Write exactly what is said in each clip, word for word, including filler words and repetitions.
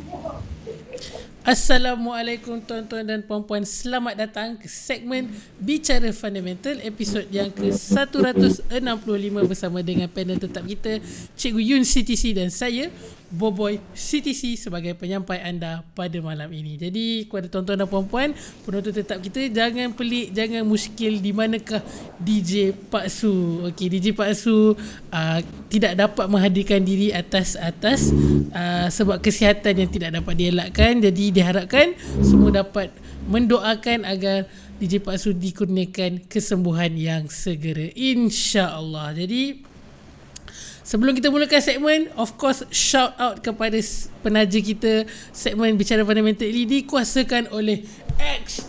Assalamualaikum tuan-tuan dan puan-puan. Selamat datang ke segmen Bicara Fundamental episod yang ke seratus enam puluh lima bersama dengan panel tetap kita, Cikgu Yun C T C dan saya Boboy C T C sebagai penyampai anda pada malam ini. Jadi kepada tuan-tuan dan puan-puan, penonton tetap kita, jangan pelik, jangan muskil di manakah D J Pak Su. Okey, D J Pak Su uh, tidak dapat menghadirkan diri atas atas uh, sebab kesihatan yang tidak dapat dielakkan. Jadi diharapkan semua dapat mendoakan agar D J Pak Su dikurniakan kesembuhan yang segera, insya-Allah. Jadi sebelum kita mulakan segmen, of course shout out kepada penaja kita. Segmen Bicara Fundamental ini dikuasakan oleh X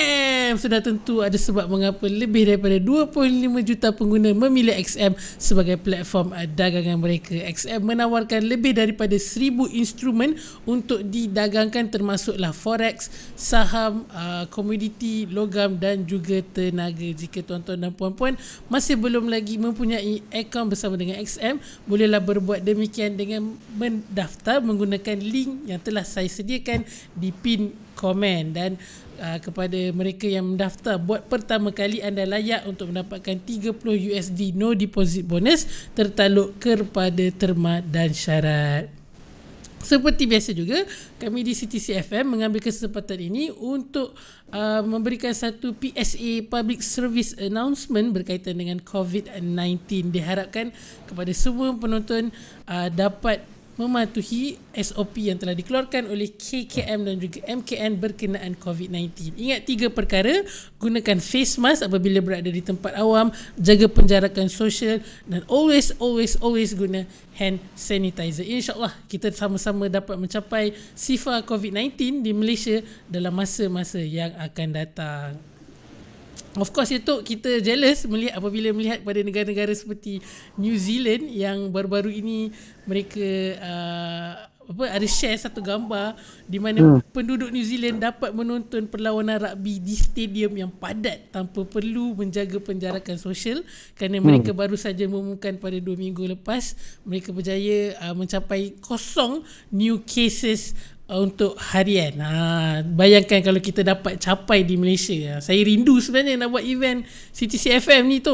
M. Sudah tentu ada sebab mengapa lebih daripada dua puluh lima juta pengguna memilih X M sebagai platform dagangan mereka. X M menawarkan lebih daripada seribu instrumen untuk didagangkan, termasuklah forex, saham, uh, komoditi, logam dan juga tenaga. Jika tuan-tuan dan puan-puan masih belum lagi mempunyai akaun bersama dengan X M, bolehlah berbuat demikian dengan mendaftar menggunakan link yang telah saya sediakan di pin komen. Dan Uh, kepada mereka yang mendaftar buat pertama kali, anda layak untuk mendapatkan tiga puluh U S D no deposit bonus tertaluk kepada terma dan syarat. Seperti biasa juga, kami di C T C F M mengambil kesempatan ini untuk uh, memberikan satu P S A Public Service Announcement berkaitan dengan covid sembilan belas. Diharapkan kepada semua penonton uh, dapat mematuhi S O P yang telah dikeluarkan oleh K K M dan juga M K N berkenaan covid sembilan belas. Ingat tiga perkara: gunakan face mask apabila berada di tempat awam, jaga penjarakan sosial dan always always always guna hand sanitizer. InsyaAllah kita sama-sama dapat mencapai sifar covid sembilan belas di Malaysia dalam masa-masa yang akan datang. Of course itu kita jealous melihat apabila melihat pada negara-negara seperti New Zealand yang baru-baru ini mereka uh, apa ada share satu gambar di mana hmm. penduduk New Zealand dapat menonton perlawanan rugby di stadium yang padat tanpa perlu menjaga penjarakan sosial, kerana hmm. mereka baru saja mengumumkan pada dua minggu lepas mereka berjaya uh, mencapai kosong new cases untuk harian. Ha, bayangkan kalau kita dapat capai di Malaysia. Saya rindu sebenarnya nak buat event C T C F M ni tu.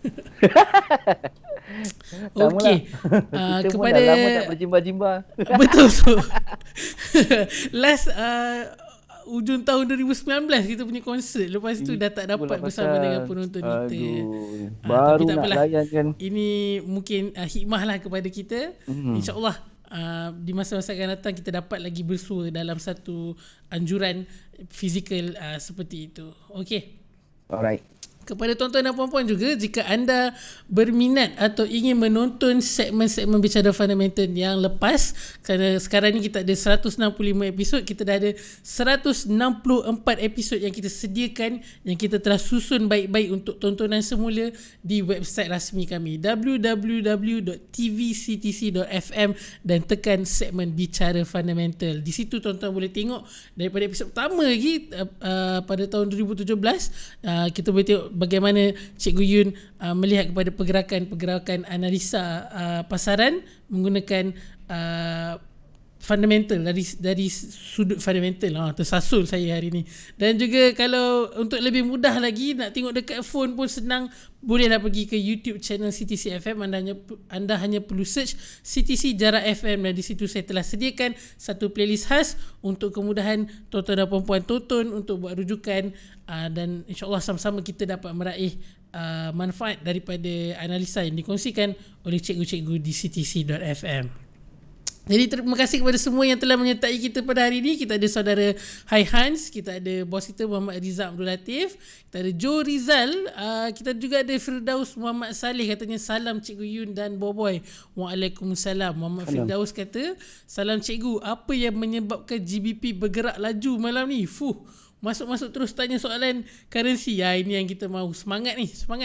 Okey. Uh, kepada dah lama tak berjimba-jimba. Betul tu. Last uh, ujung tahun dua ribu sembilan belas kita punya konsert. Lepas tu dah tak dapat bersama dengan penonton kita. Aduh, uh, baru tapi tak nak apalah. layan kan. Ini mungkin uh, hikmah lah kepada kita. Hmm. InsyaAllah Uh, di masa-masa akan datang kita dapat lagi bersua dalam satu anjuran fizikal uh, seperti itu. Okey. Alright. Kepada tuan-tuan dan puan-puan juga, jika anda berminat atau ingin menonton segmen-segmen Bicara Fundamental yang lepas, kerana sekarang ni kita ada seratus enam puluh lima episod, kita dah ada seratus enam puluh empat episod yang kita sediakan, yang kita telah susun baik-baik untuk tontonan semula di website rasmi kami w w w dot t v c t c dot f m dan tekan segmen Bicara Fundamental. Di situ tuan-tuan boleh tengok daripada episod pertama lagi uh, uh, pada tahun dua ribu tujuh belas, uh, kita boleh tengok bagaimana Cikgu Yun uh, melihat kepada pergerakan-pergerakan analisa uh, pasaran menggunakan uh, fundamental, dari dari sudut fundamental. Ha, tersasul saya hari ni. Dan juga kalau untuk lebih mudah lagi nak tengok dekat phone pun senang, bolehlah pergi ke YouTube channel C T C F M. Anda hanya, anda hanya perlu search C T C Jarak F M dan di situ saya telah sediakan satu playlist khas untuk kemudahan tuan-tuan dan puan-puan tonton untuk buat rujukan, uh, dan insyaAllah sama-sama kita dapat meraih uh, manfaat daripada analisa yang dikongsikan oleh cikgu-cikgu di c t c dot f m. Jadi terima kasih kepada semua yang telah menyertai kita pada hari ini. Kita ada saudara Hai Hans, kita ada bos kita Muhammad Rizal Abdul Latif, kita ada Joe Rizal, uh, kita juga ada Firdaus Muhammad Saleh, katanya salam Cikgu Yun dan Boboy. Waalaikumsalam. Muhammad salam. Firdaus kata, salam Cikgu, apa yang menyebabkan G B P bergerak laju malam ni? Fuh, masuk-masuk terus tanya soalan currency. Ya, ini yang kita mahu. Semangat ni, semangat.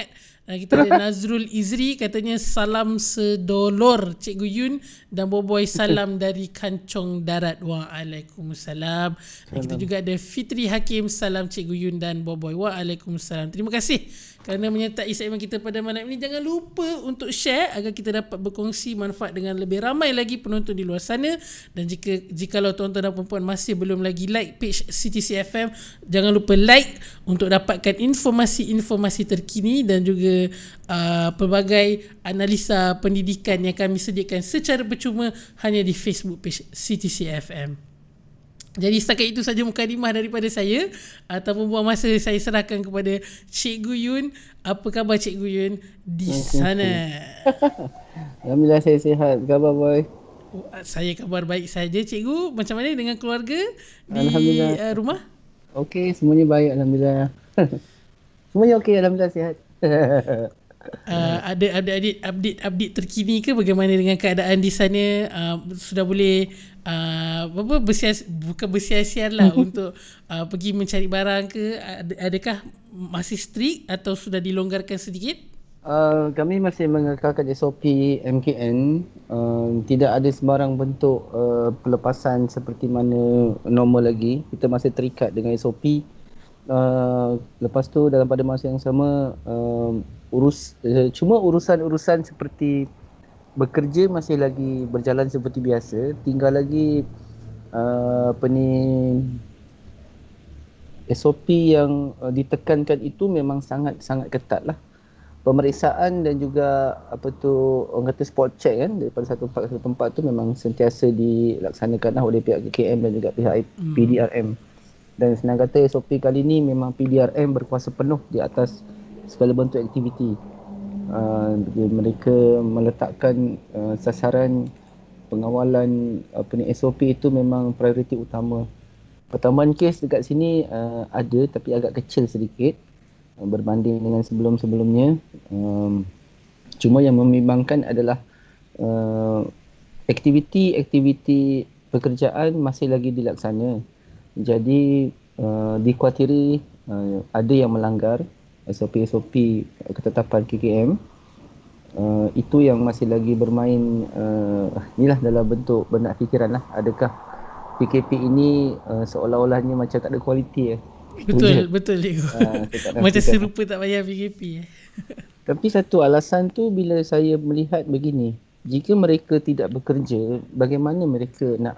Uh, kita ada Nazrul Izri katanya salam sedolor Cikgu Yun dan Boboy salam dari Kancong Darat. Waalaikumsalam. Dan kita juga ada Fitri Hakim salam Cikgu Yun dan Boboy. Waalaikumsalam. Terima kasih kerana menyertai segmen kita pada malam ini. Jangan lupa untuk share agar kita dapat berkongsi manfaat dengan lebih ramai lagi penonton di luar sana. Dan jika jikalau tuan-tuan dan puan-puan masih belum lagi like page C T C F M, jangan lupa like untuk dapatkan informasi-informasi terkini dan juga uh, pelbagai analisa pendidikan yang kami sediakan secara percuma hanya di Facebook page C T C F M. Jadi setakat itu saja mukadimah daripada saya, ataupun buang masa saya serahkan kepada Cikgu Yun. Apa khabar Cikgu Yun di sana? Alhamdulillah saya sihat. Khabar boy? Oh, saya khabar baik saja Cikgu. Macam mana dengan keluarga di uh, rumah? Okey, semuanya baik Alhamdulillah. Semuanya okey Alhamdulillah sihat. Uh, ada ada update update update terkini ke bagaimana dengan keadaan di sana? Uh, sudah boleh uh, apa bersias bukan bersiar-siar lah untuk uh, pergi mencari barang ke? Ad, adakah masih strict atau sudah dilonggarkan sedikit? Uh, kami masih mengekalkan S O P M K N. Uh, tidak ada sembarang bentuk uh, pelepasan seperti mana normal lagi. Kita masih terikat dengan S O P. Uh, lepas tu dalam pada masa yang sama uh, urus uh, cuma urusan-urusan seperti bekerja masih lagi berjalan seperti biasa. Tinggal lagi uh, apa ni S O P yang uh, ditekankan itu memang sangat-sangat ketat lah. Pemeriksaan dan juga apa tu orang kata spot check kan daripada satu tempat ke satu tempat tu memang sentiasa dilaksanakan lah oleh pihak K K M dan juga pihak P D R M. Dan senang kata S O P kali ni memang P D R M berkuasa penuh di atas segala bentuk aktiviti. Uh, mereka meletakkan uh, sasaran pengawalan apa ni S O P itu memang prioriti utama. Pertambahan kes dekat sini uh, ada tapi agak kecil sedikit uh, berbanding dengan sebelum-sebelumnya. Um, cuma yang membimbangkan adalah uh, aktiviti-aktiviti pekerjaan masih lagi dilaksana. Jadi uh, dikhawatiri uh, ada yang melanggar S O P-S O P ketetapan K K M. Uh, itu yang masih lagi bermain uh, inilah dalam bentuk benak fikiran lah. Adakah P K P ini uh, seolah-olahnya macam tak ada kualiti eh? Betul, betul Lego. Uh, macam serupa tak payah P K P eh. Tapi satu alasan tu bila saya melihat begini, jika mereka tidak bekerja, bagaimana mereka nak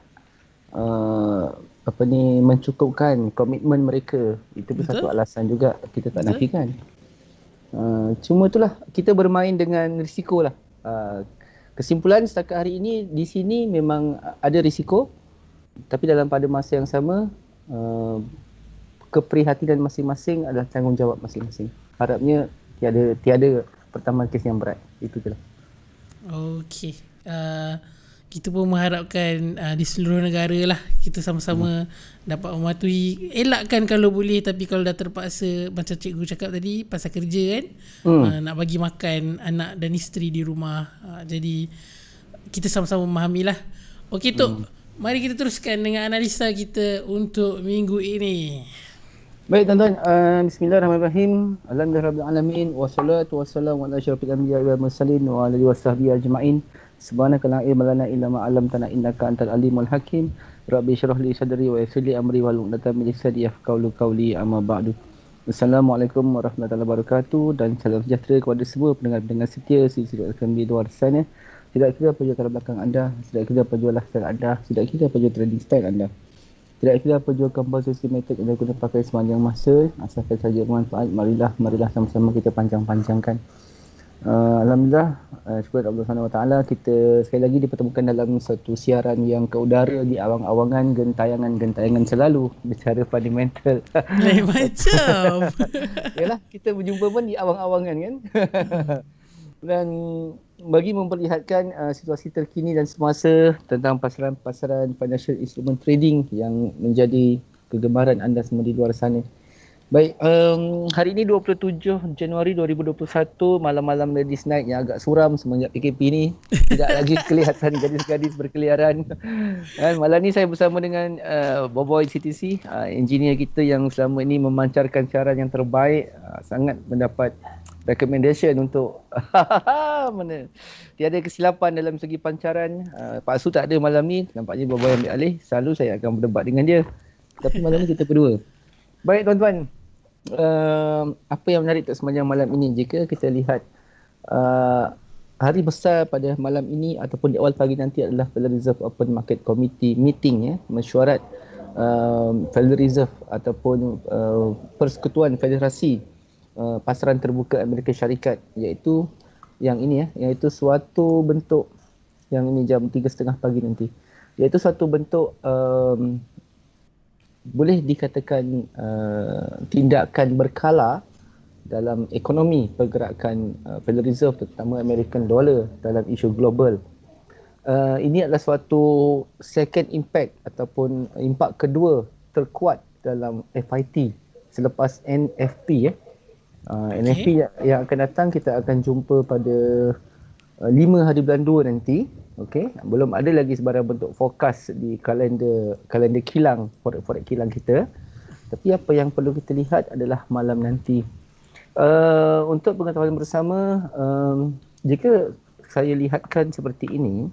uh, apa ni mencukupkan komitmen mereka? Itu pun satu alasan juga kita tak nafikan. Uh, cuma itulah kita bermain dengan risiko lah. Uh, kesimpulan setakat hari ini di sini memang ada risiko, tapi dalam pada masa yang sama uh, keprihatinan masing-masing adalah tanggungjawab masing-masing. Harapnya tiada tiada pertambahan kes yang berat. Itu je lah. Okey. Uh, kita pun mengharapkan uh, di seluruh negara lah kita sama-sama hmm. dapat mematuhi. Elakkan kalau boleh, tapi kalau dah terpaksa macam cikgu cakap tadi pasal kerja kan, hmm. uh, nak bagi makan anak dan isteri di rumah. Uh, jadi kita sama-sama memahami lah. Okey Tok, hmm. mari kita teruskan dengan analisa kita untuk minggu ini. Baik tuan-tuan, uh, bismillahirrahmanirrahim. Alhamdulillahirabbil alamin wassalatu wassalamu ala asyrafil anbiya'i wal mursalin wa ala alihi wasahbihi ajma'in. Subhanaka la ilma lana illa ma 'allamtana innaka antal alimul hakim. Rabbi shrah li sadri wa yassir li amri wahlul 'uqdatam min lisani yafqahu qawli, amma ba'du. Assalamualaikum warahmatullahi wabarakatuh dan salam sejahtera kepada semua pendengar-pendengar setia silsilah kami di luar sana. Tidak kira apa jua latar belakang anda, tidak kira apa jua lifestyle anda, tidak kira apa jua trading style anda, tidak kira apa jua composition method yang anda guna pakai sepanjang masa, asalkan saja bermanfaat. Marilah, marilah sama-sama kita panjang-panjangkan. Uh, Alhamdulillah, uh, syukur Allah Subhanahu Wa Taala, kita sekali lagi dipertemukan dalam satu siaran yang ke udara di awang-awangan gentayangan-gentayangan selalu bicara fundamental. Lain macam. Yalah, kita berjumpa pun di awang-awangan kan. Dan bagi memperlihatkan uh, situasi terkini dan semasa tentang pasaran-pasaran financial instrument trading yang menjadi kegemaran anda semua di luar sana. Baik, um, hari ini dua puluh tujuh Januari dua ribu dua puluh satu, malam-malam ladies night yang agak suram semenjak P K P ni. Tidak lagi kelihatan gadis-gadis berkeliaran. Dan malam ni saya bersama dengan uh, Boboy C T C, uh, engineer kita yang selama ini memancarkan siaran yang terbaik, uh, sangat mendapat recommendation untuk mana tiada kesilapan dalam segi pancaran. Uh, Pak Su tak ada malam ni, nampaknya Boboy ambil alih. Selalu saya akan berdebat dengan dia. Tapi malam ni kita berdua. Baik tuan-tuan, uh, apa yang menarik untuk sepanjang malam ini jika kita lihat uh, hari besar pada malam ini ataupun di awal pagi nanti adalah Federal Reserve Open Market Committee meeting ya, mesyuarat uh, Federal Reserve ataupun uh, Persekutuan Federasi uh, Pasaran Terbuka Amerika Syarikat, iaitu yang ini ya, iaitu suatu bentuk yang ini jam tiga tiga puluh pagi nanti, iaitu suatu bentuk um, boleh dikatakan uh, tindakan berkala dalam ekonomi pergerakan uh, Federal Reserve terutama American Dollar dalam isu global. Uh, ini adalah suatu second impact ataupun impak kedua terkuat dalam F I T selepas N F P ya. Uh, okay. N F P yang, yang akan datang kita akan jumpa pada uh, lima hari bulan dua nanti. Okey, belum ada lagi sebarang bentuk forecast di kalender kalender kilang forex kilang kita. Tapi apa yang perlu kita lihat adalah malam nanti. Uh, untuk pengetahuan bersama, um, jika saya lihatkan seperti ini,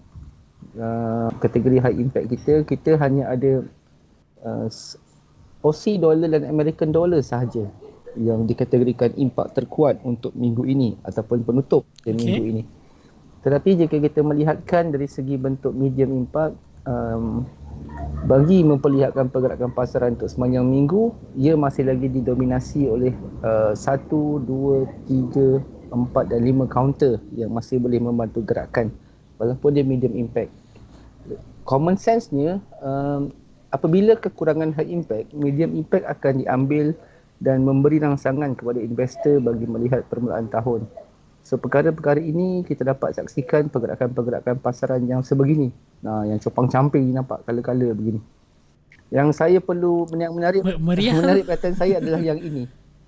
uh, kategori high impact kita, kita hanya ada uh, Aussie dollar dan American dollar sahaja yang dikategorikan impak terkuat untuk minggu ini ataupun penutup okay. minggu ini. Tetapi jika kita melihatkan dari segi bentuk medium impact, um, bagi memperlihatkan pergerakan pasaran untuk sepanjang minggu, ia masih lagi didominasi oleh uh, satu, dua, tiga, empat dan lima counter yang masih boleh membantu gerakan walaupun dia medium impact. Common sense-nya, um, apabila kekurangan high impact, medium impact akan diambil dan memberi rangsangan kepada investor bagi melihat permulaan tahun. So perkara-perkara ini kita dapat saksikan pergerakan-pergerakan pasaran yang sebegini. Nah, yang copang camping nampak kala-kala begini. Yang saya perlu yang menarik Meriah. menarik perhatian saya adalah yang ini.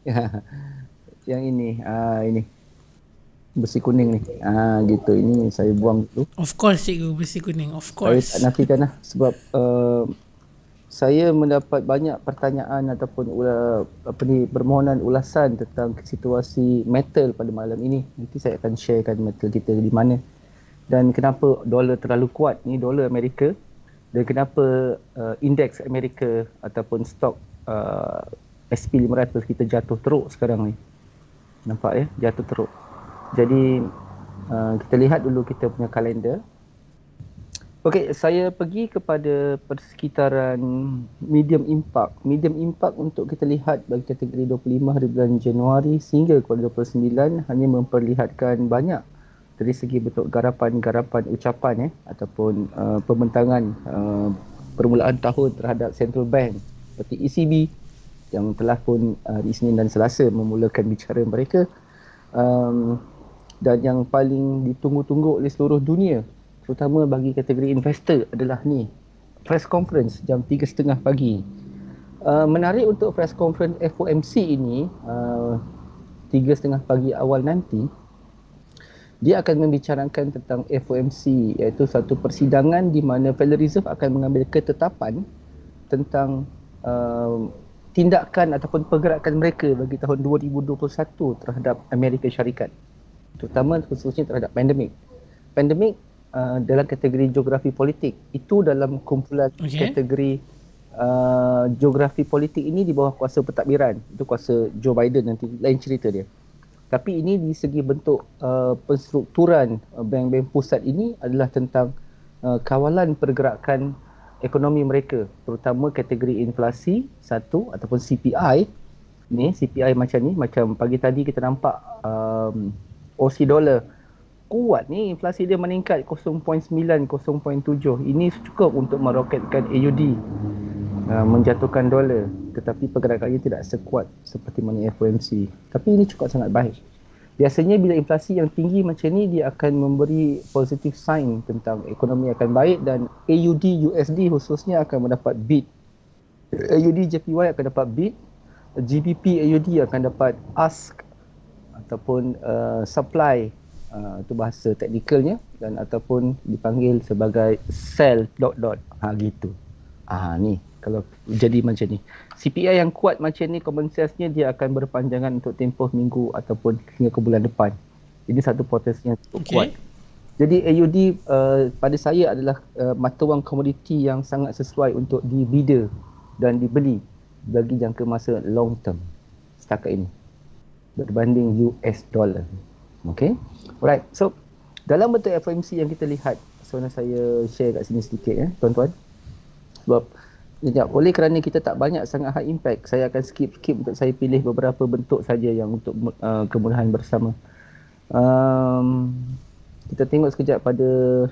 Yang ini, ah ini. Besi kuning ni. Ah gitu, ini saya buang dulu. Of course cikgu, besi kuning. Of course. Saya tak nafikan lah sebab uh, saya mendapat banyak pertanyaan ataupun ula, apa ni, permohonan ulasan tentang situasi metal pada malam ini. Nanti saya akan sharekan metal kita di mana dan kenapa dolar terlalu kuat ni, dolar Amerika, dan kenapa uh, indeks Amerika ataupun stok uh, S P lima ratus kita jatuh teruk sekarang ni. Nampak ya, jatuh teruk. Jadi uh, kita lihat dulu kita punya kalender. Okey, saya pergi kepada persekitaran medium impact. Medium impact untuk kita lihat bagi kategori dua puluh lima hari bulan Januari sehingga kepada dua puluh sembilan hanya memperlihatkan banyak dari segi bentuk garapan-garapan ucapan eh, ataupun uh, pembentangan uh, permulaan tahun terhadap Central Bank seperti E C B yang telah pun hari uh, Isnin dan Selasa memulakan bicara mereka. Um, dan yang paling ditunggu-tunggu oleh seluruh dunia terutama bagi kategori investor adalah ni, press conference jam tiga tiga puluh pagi. Uh, menarik untuk press conference F O M C ini uh, tiga tiga puluh pagi awal nanti, dia akan membicarakan tentang F O M C, iaitu satu persidangan di mana Federal Reserve akan mengambil ketetapan tentang uh, tindakan ataupun pergerakan mereka bagi tahun dua ribu dua puluh satu terhadap Amerika Syarikat, terutama khususnya terhadap pandemik. Pandemik Uh, dalam kategori geografi politik, itu dalam kumpulan okay. kategori uh, geografi politik ini di bawah kuasa pentadbiran, itu kuasa Joe Biden, nanti lain cerita dia. Tapi ini di segi bentuk uh, penstrukturan uh, bank-bank pusat ini adalah tentang uh, kawalan pergerakan ekonomi mereka, terutama kategori inflasi satu ataupun C P I. Ni C P I macam ni, macam pagi tadi kita nampak um, Aussie dollar kuat ni, inflasi dia meningkat kosong perpuluhan sembilan, kosong perpuluhan tujuh. Ini cukup untuk meroketkan A U D, uh, menjatuhkan dolar. Tetapi pergerakannya tidak sekuat seperti mana F O M C. Tapi ini cukup sangat baik. Biasanya bila inflasi yang tinggi macam ni, dia akan memberi positive sign tentang ekonomi akan baik dan A U D U S D khususnya akan mendapat beat. A U D J P Y akan dapat beat. G B P A U D akan dapat ask ataupun uh, supply. Uh, itu bahasa teknikalnya, dan ataupun dipanggil sebagai sell dot dot. Ha gitu. Ah ni, kalau jadi macam ni. C P I yang kuat macam ni, common sense-nya dia akan berpanjangan untuk tempoh minggu ataupun hingga ke bulan depan. Ini satu potensi yang cukup kuat. Okay. Jadi A U D uh, pada saya adalah uh, mata wang komoditi yang sangat sesuai untuk dibida dan dibeli bagi jangka masa long term setakat ini berbanding U S dollar. Okay. Alright. So dalam bentuk F O M C yang kita lihat, so nak saya share kat sini sedikit ya, tuan-tuan. Sebab sekejap, oleh kerana kita tak banyak sangat high impact, saya akan skip-skip untuk saya pilih beberapa bentuk saja yang untuk uh, kemudahan bersama. Um, kita tengok sekejap pada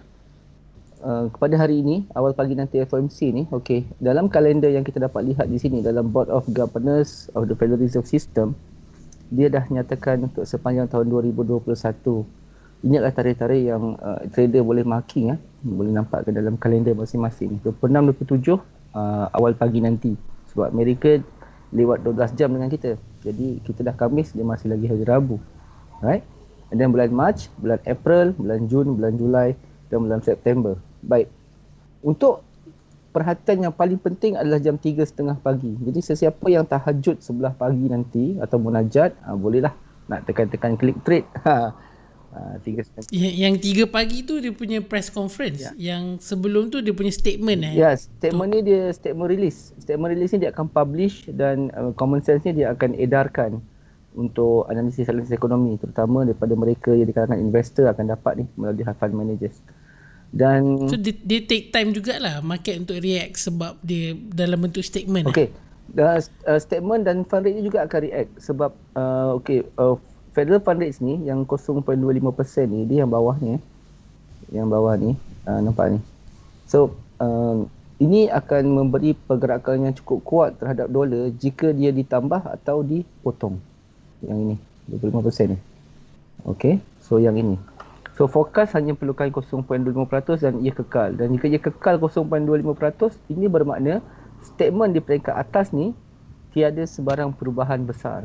uh, kepada hari ini, awal pagi nanti F O M C ni, okey, dalam kalender yang kita dapat lihat di sini dalam Board of Governors of the Federal Reserve System, dia dah nyatakan untuk sepanjang tahun dua ribu dua puluh satu. Ini adalah tarikh-tarikh yang uh, trader boleh marking ya, boleh nampak ke dalam kalender masing-masing. dua puluh enam dua puluh tujuh uh, awal pagi nanti. Sebab Amerika lewat dua belas jam dengan kita. Jadi kita dah Khamis, dia masih lagi hari Rabu. Right? And then bulan Mac, bulan April, bulan Jun, bulan Julai dan bulan September. Baik. Untuk perhatian yang paling penting adalah jam tiga tiga puluh pagi. Jadi sesiapa yang tahajud sebelah pagi nanti atau munajat, uh, bolehlah nak tekan-tekan klik trade. Uh, tiga Yang, yang tiga pagi tu dia punya press conference. Ya. Yang sebelum tu dia punya statement eh. Ya, statement ni dia statement release. Statement release ni dia akan publish dan uh, common sense ni dia akan edarkan untuk analisis-analisis ekonomi, terutama daripada mereka yang di kalangan investor akan dapat ni melalui fund managers. Dan So dia, dia take time jugalah market untuk react sebab dia dalam bentuk statement. okey, uh, statement dan fund rate ni juga akan react sebab uh, okey, uh, Federal Fund Rates ni yang kosong perpuluhan dua lima peratus ni, dia yang bawah ni, yang bawah ni, uh, nampak ni. So uh, ini akan memberi pergerakan yang cukup kuat terhadap dolar jika dia ditambah atau dipotong. Yang ini, dua puluh lima peratus ni. Okey, so yang ini. So forecast hanya perlukan kosong perpuluhan dua lima peratus dan ia kekal. Dan jika ia kekal kosong perpuluhan dua lima peratus, ini bermakna statement di peringkat atas ni tiada sebarang perubahan besar.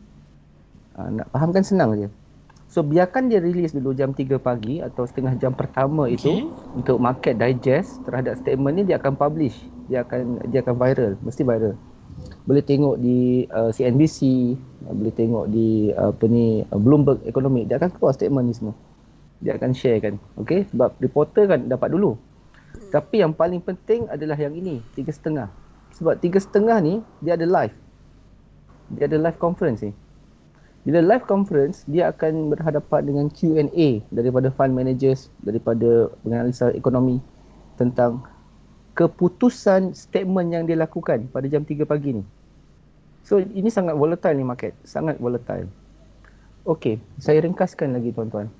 Ha, nak fahamkan senang je. So biarkan dia release dulu jam tiga pagi atau setengah jam pertama okay. itu untuk market digest terhadap statement ni, dia akan publish. Dia akan dia akan viral, mesti viral. Boleh tengok di uh, C N B C, uh, boleh tengok di uh, apa ni uh, Bloomberg Economic, dia akan keluar statement ni semua. Dia akan share kan. Okey, sebab reporter kan dapat dulu. Tapi yang paling penting adalah yang ini, tiga setengah. Sebab tiga setengah ni dia ada live. Dia ada live conference ni. Bila live conference, dia akan berhadapan dengan Q and A daripada fund managers, daripada penganalisa ekonomi tentang keputusan statement yang dia lakukan pada jam tiga pagi ni. So ini sangat volatile ni market, sangat volatile. Okey, saya ringkaskan lagi tuan-tuan.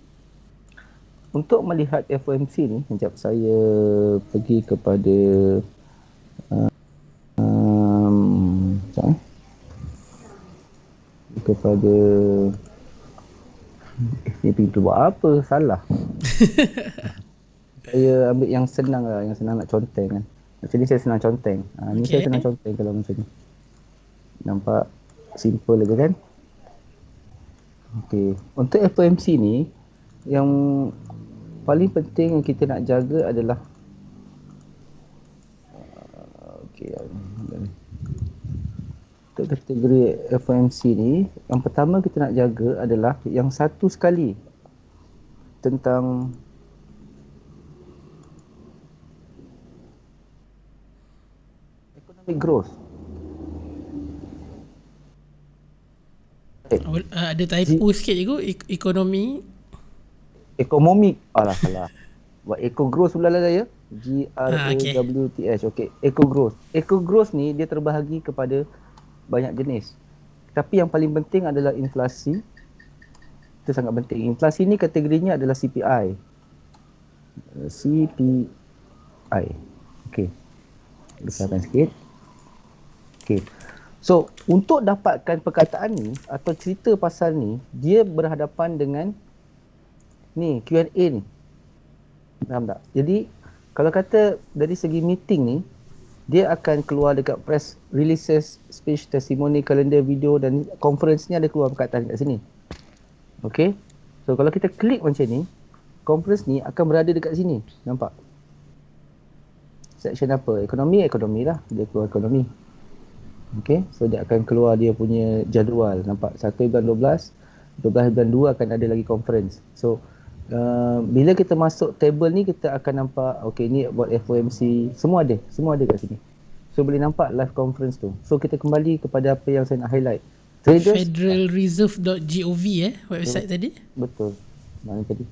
Untuk melihat F O M C ni, sekejap saya pergi kepada uh, um, sekejap, eh. kepada ni pintu buat apa, salah. Saya ambil yang senang lah, yang senang nak conteng kan. Macam ni saya senang conteng. Ha, ni okay. Saya senang conteng kalau macam ni. Nampak simple lagi kan. Okey, untuk F O M C ni yang paling penting yang kita nak jaga adalah okey, untuk kategori F O M C ni, yang pertama kita nak jaga adalah yang satu sekali tentang economic growth. Uh, ada typo G- sikit je kot, ek- ekonomi. Ekonomi, alah salah. Buat eco growth pula lah saya. G R O W T H. Okey, eco growth. Eco growth ni dia terbahagi kepada banyak jenis. Tapi yang paling penting adalah inflasi. Itu sangat penting. Inflasi ni kategorinya adalah C P I. C P I. Okey. Besarkan sikit. Okey. So, untuk dapatkan perkataan ni atau cerita pasal ni, dia berhadapan dengan ni Q and A ni. Faham tak? Jadi, kalau kata dari segi meeting ni, dia akan keluar dekat press releases, speech, testimony, kalender, video dan conference ni ada keluar perkataan kat sini. Okay. So, kalau kita klik macam ni, conference ni akan berada dekat sini. Nampak? section apa? Ekonomi, ekonomi lah. Dia keluar ekonomi. Okay, so dia akan keluar dia punya jadual. Nampak satu bulan dua belas, dua belas bulan dua akan ada lagi conference. So uh, bila kita masuk table ni kita akan nampak okay ni buat F O M C, semua ada, semua ada kat sini. So boleh nampak live conference tu. So kita kembali kepada apa yang saya nak highlight. Traders, federal reserve dot gov eh website betul, tadi. Betul. Mana tadi?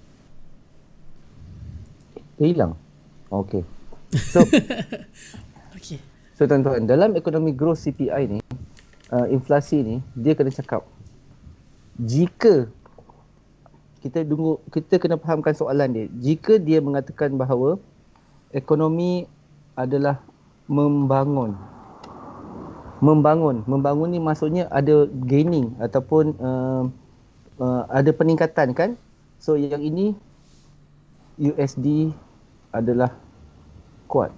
Dia hilang. Okay. So Okay. So tuan-tuan, dalam ekonomi growth C P I ni, uh, inflasi ni, dia kena cakap. Jika kita tunggu, kita kena fahamkan soalan dia. Jika dia mengatakan bahawa ekonomi adalah membangun. Membangun. Membangun ni maksudnya ada gaining ataupun uh, uh, ada peningkatan kan? So yang ini U S D adalah kuat.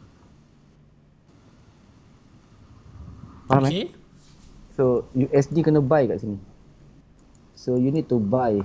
Faham Okay. eh? So U S D kena buy kat sini. So you need to buy.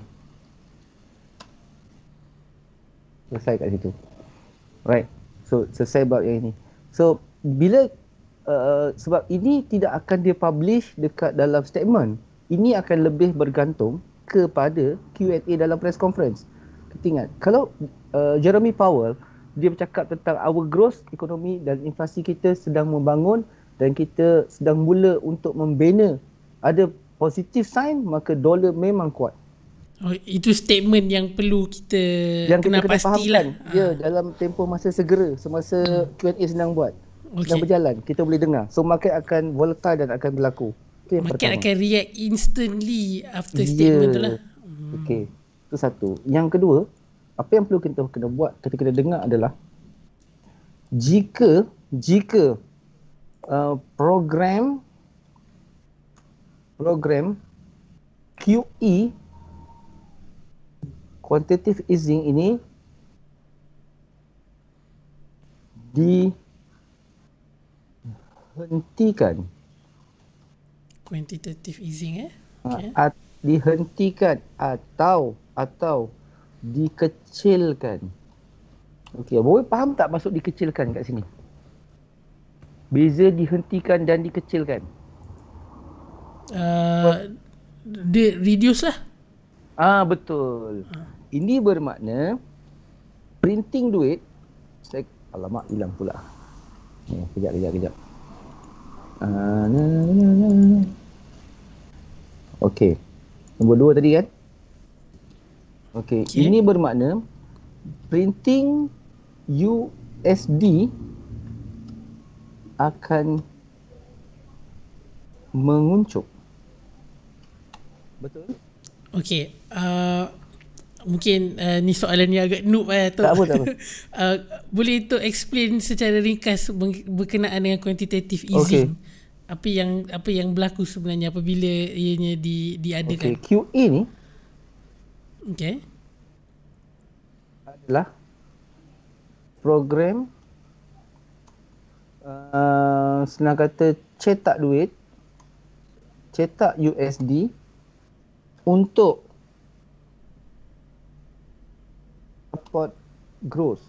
Selesai kat situ. Right. So selesai bab yang ini. So bila uh, sebab ini tidak akan dia publish dekat dalam statement. Ini akan lebih bergantung kepada Q and A dalam press conference. Kita ingat kalau uh, Jeremy Powell dia bercakap tentang our growth ekonomi dan inflasi kita sedang membangun dan kita sedang mula untuk membina, ada positive sign, maka dolar memang kuat. Oh, itu statement yang perlu kita Yang kena, kita kena pastilah. fahamkan. Ya, dalam tempoh masa segera, semasa Q and A sedang buat, sedang Okay. berjalan, kita boleh dengar. So market akan volatile dan akan berlaku. Itu yang Market pertama. akan react instantly after Ya. statement tu lah. Okey, itu satu. Yang kedua, apa yang perlu kita kena buat, kita kena dengar adalah jika jika uh, program program Q E quantitative easing ini dihentikan, Quantitative easing eh. okay. Okay. at, dihentikan atau atau dikecilkan. Okey, boleh faham tak maksud dikecilkan kat sini? Beza dihentikan dan dikecilkan. Uh, dia reduce lah. Ah, betul. Ini bermakna printing duit, saya alamak hilang pula. Ni, kejap kejap kejap. Ah, na, na, na. Okey. Nombor dua tadi kan? Okey, Okey. ini bermakna printing U S D akan menguncup. Betul? Okay. Uh, mungkin uh, ni soalan ni agak noob eh. Tak apa, tak apa. uh, boleh tu explain secara ringkas berkenaan dengan quantitative easing. Okay. Apa yang apa yang berlaku sebenarnya apabila ianya di diadakan. Okey, Q E ni Okay. adalah program uh, senang kata cetak duit, cetak U S D untuk support growth.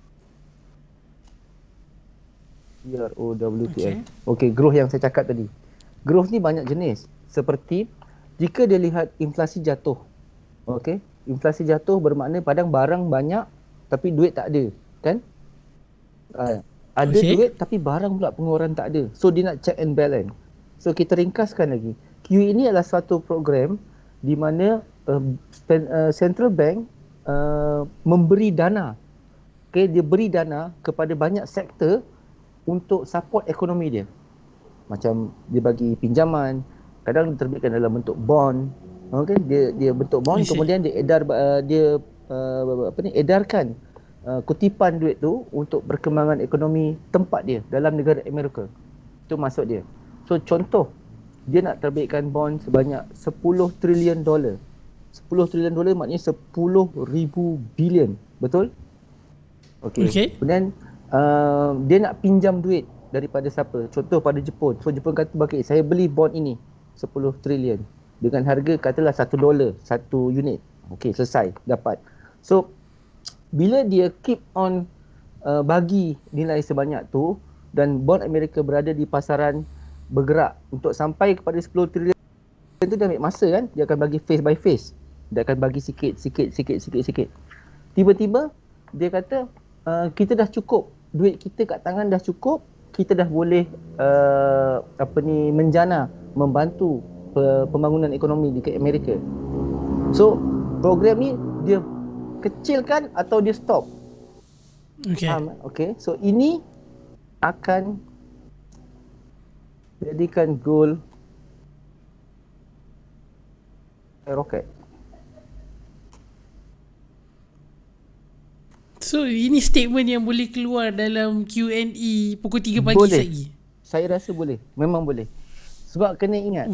G R O W T Okay. H. Okey, growth yang saya cakap tadi. Growth ni banyak jenis. Seperti jika dia lihat inflasi jatuh. Okey, inflasi jatuh bermakna padang barang banyak tapi duit tak ada, kan? Uh, ada Okay. duit tapi barang pula pengeluaran tak ada. So dia nak check and balance. So kita ringkaskan lagi. Q E ini adalah suatu program di mana uh, pen, uh, central bank uh, memberi dana. Okay, dia beri dana kepada banyak sektor untuk support ekonomi dia. Macam dia bagi pinjaman, kadang diterbitkan dalam bentuk bond. Okey, dia dia bentuk bond, I see. kemudian dia edar uh, dia uh, apa ni edarkan uh, kutipan duit tu untuk perkembangan ekonomi tempat dia dalam negara Amerika. Itu maksud dia. So contoh, dia nak terbitkan bond sebanyak sepuluh trilion dolar. sepuluh trilion dolar maknanya sepuluh ribu bilion. Betul? Okey. Okey. Kemudian uh, dia nak pinjam duit daripada siapa? Contoh pada Jepun. So Jepun kata, "Okey, saya beli bond ini sepuluh trilion dengan harga katalah satu dolar satu unit." Okey, selesai, dapat. So bila dia keep on uh, bagi nilai sebanyak tu dan bond Amerika berada di pasaran bergerak untuk sampai kepada sepuluh trilion tu, dia ambil masa kan. Dia akan bagi phase by phase. Dia akan bagi sikit, sikit, sikit, sikit, sikit. Tiba-tiba dia kata uh, kita dah cukup. Duit kita kat tangan dah cukup. Kita dah boleh uh, apa ni menjana membantu pembangunan ekonomi di Amerika. So program ni dia kecilkan atau dia stop. Okay. Faham? Okay. So ini akan jadikan gold roket. So ini statement yang boleh keluar dalam Q and A pukul tiga pagi Boleh. lagi. Saya rasa boleh. Memang boleh. Sebab kena ingat.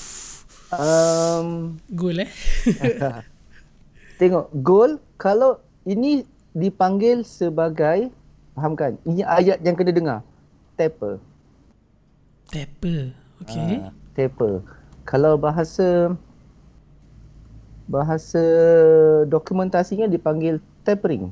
Um, Goal eh. tengok gold, kalau ini dipanggil sebagai, faham kan? Ini ayat yang kena dengar. Taper. Taper. Okay. Uh, taper. Kalau bahasa bahasa dokumentasinya dipanggil tapering.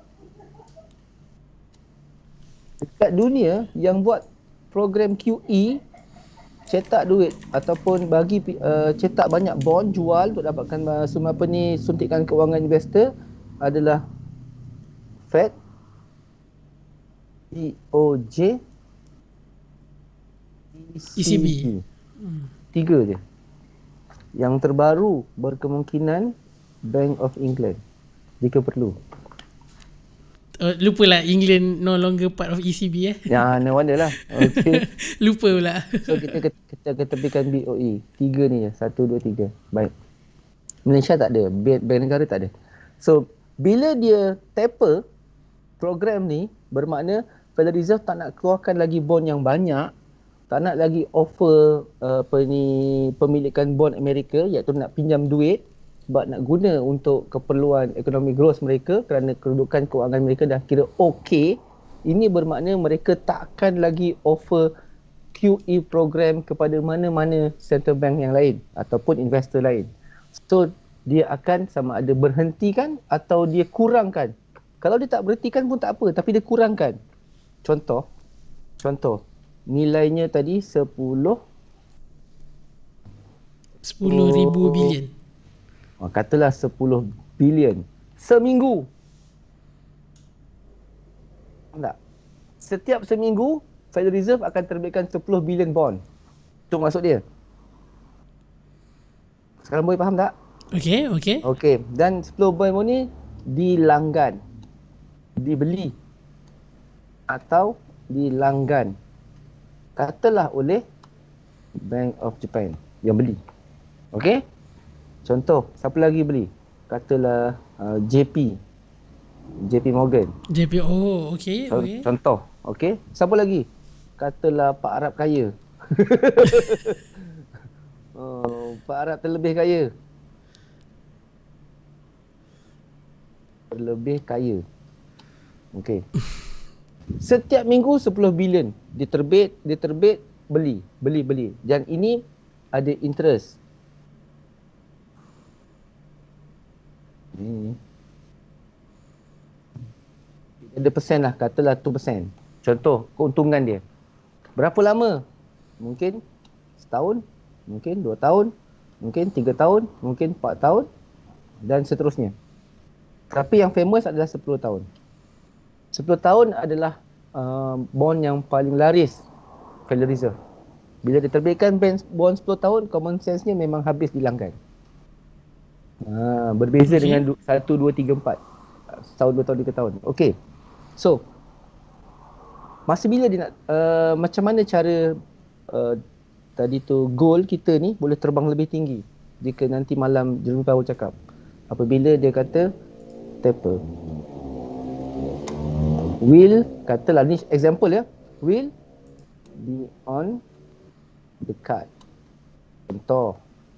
Dekat dunia yang buat program Q E, cetak duit ataupun bagi uh, cetak banyak bond, jual untuk dapatkan uh, semua apa ni suntikan kewangan investor adalah Fed, E O J, E C B. Hmm. Tiga je. Yang terbaru berkemungkinan Bank of England jika perlu. Oh, lupalah England no longer part of E C B eh. Ya, no wonder lah. Okay. Lupa pula. So kita kita ketepikan B O E. Tiga ni je. Satu, dua, tiga. Baik. Malaysia tak ada. Bank negara tak ada. So bila dia taper program ni, bermakna Federal Reserve tak nak keluarkan lagi bond yang banyak, tak nak lagi offer uh, apa ni pemilikan bond Amerika, iaitu nak pinjam duit sebab nak guna untuk keperluan ekonomi growth mereka kerana kedudukan kewangan mereka dah kira okey. Ini bermakna mereka takkan lagi offer Q E program kepada mana-mana central bank yang lain ataupun investor lain. So dia akan sama ada berhentikan atau dia kurangkan. Kalau dia tak berhentikan pun tak apa, tapi dia kurangkan. Contoh, contoh nilainya tadi sepuluh sepuluh ribu bilion. Oh, katalah sepuluh bilion seminggu. Tak. Setiap seminggu Federal Reserve akan terbitkan sepuluh bilion bond. Itu maksud dia. Sekarang boleh faham tak? Okey, okey. Okey, dan sepuluh bilion ni dilanggan, dibeli atau dilanggan, katalah oleh Bank of Japan yang beli. Okey? Contoh, siapa lagi beli? Katalah uh, J P. J P Morgan. J P O, okey, Co- okey. Contoh, okey? Siapa lagi? Katalah Pak Arab kaya. oh, Pak Arab terlebih kaya. Terlebih kaya. Okey. Setiap minggu sepuluh bilion diterbit, diterbit, beli, beli, beli. Dan ini ada interest. Hmm. Ada persen lah, katalah dua persen. Contoh keuntungan dia. Berapa lama? Mungkin setahun, mungkin dua tahun, mungkin tiga tahun, mungkin empat tahun dan seterusnya. Tapi yang famous adalah sepuluh tahun. sepuluh tahun adalah uh, bond yang paling laris Federal Reserve. Bila diterbitkan bond sepuluh tahun, common sense-nya memang habis dilanggan. Ha, berbeza okay. dengan satu, dua, tiga, empat. Setahun, dua tahun, tiga tahun. Okey. So, masa bila dia nak, uh, macam mana cara uh, tadi tu goal kita ni boleh terbang lebih tinggi jika nanti malam Jerome Powell cakap. Apabila dia kata taper. Will, katalah ni example ya, will be on the card. Contoh.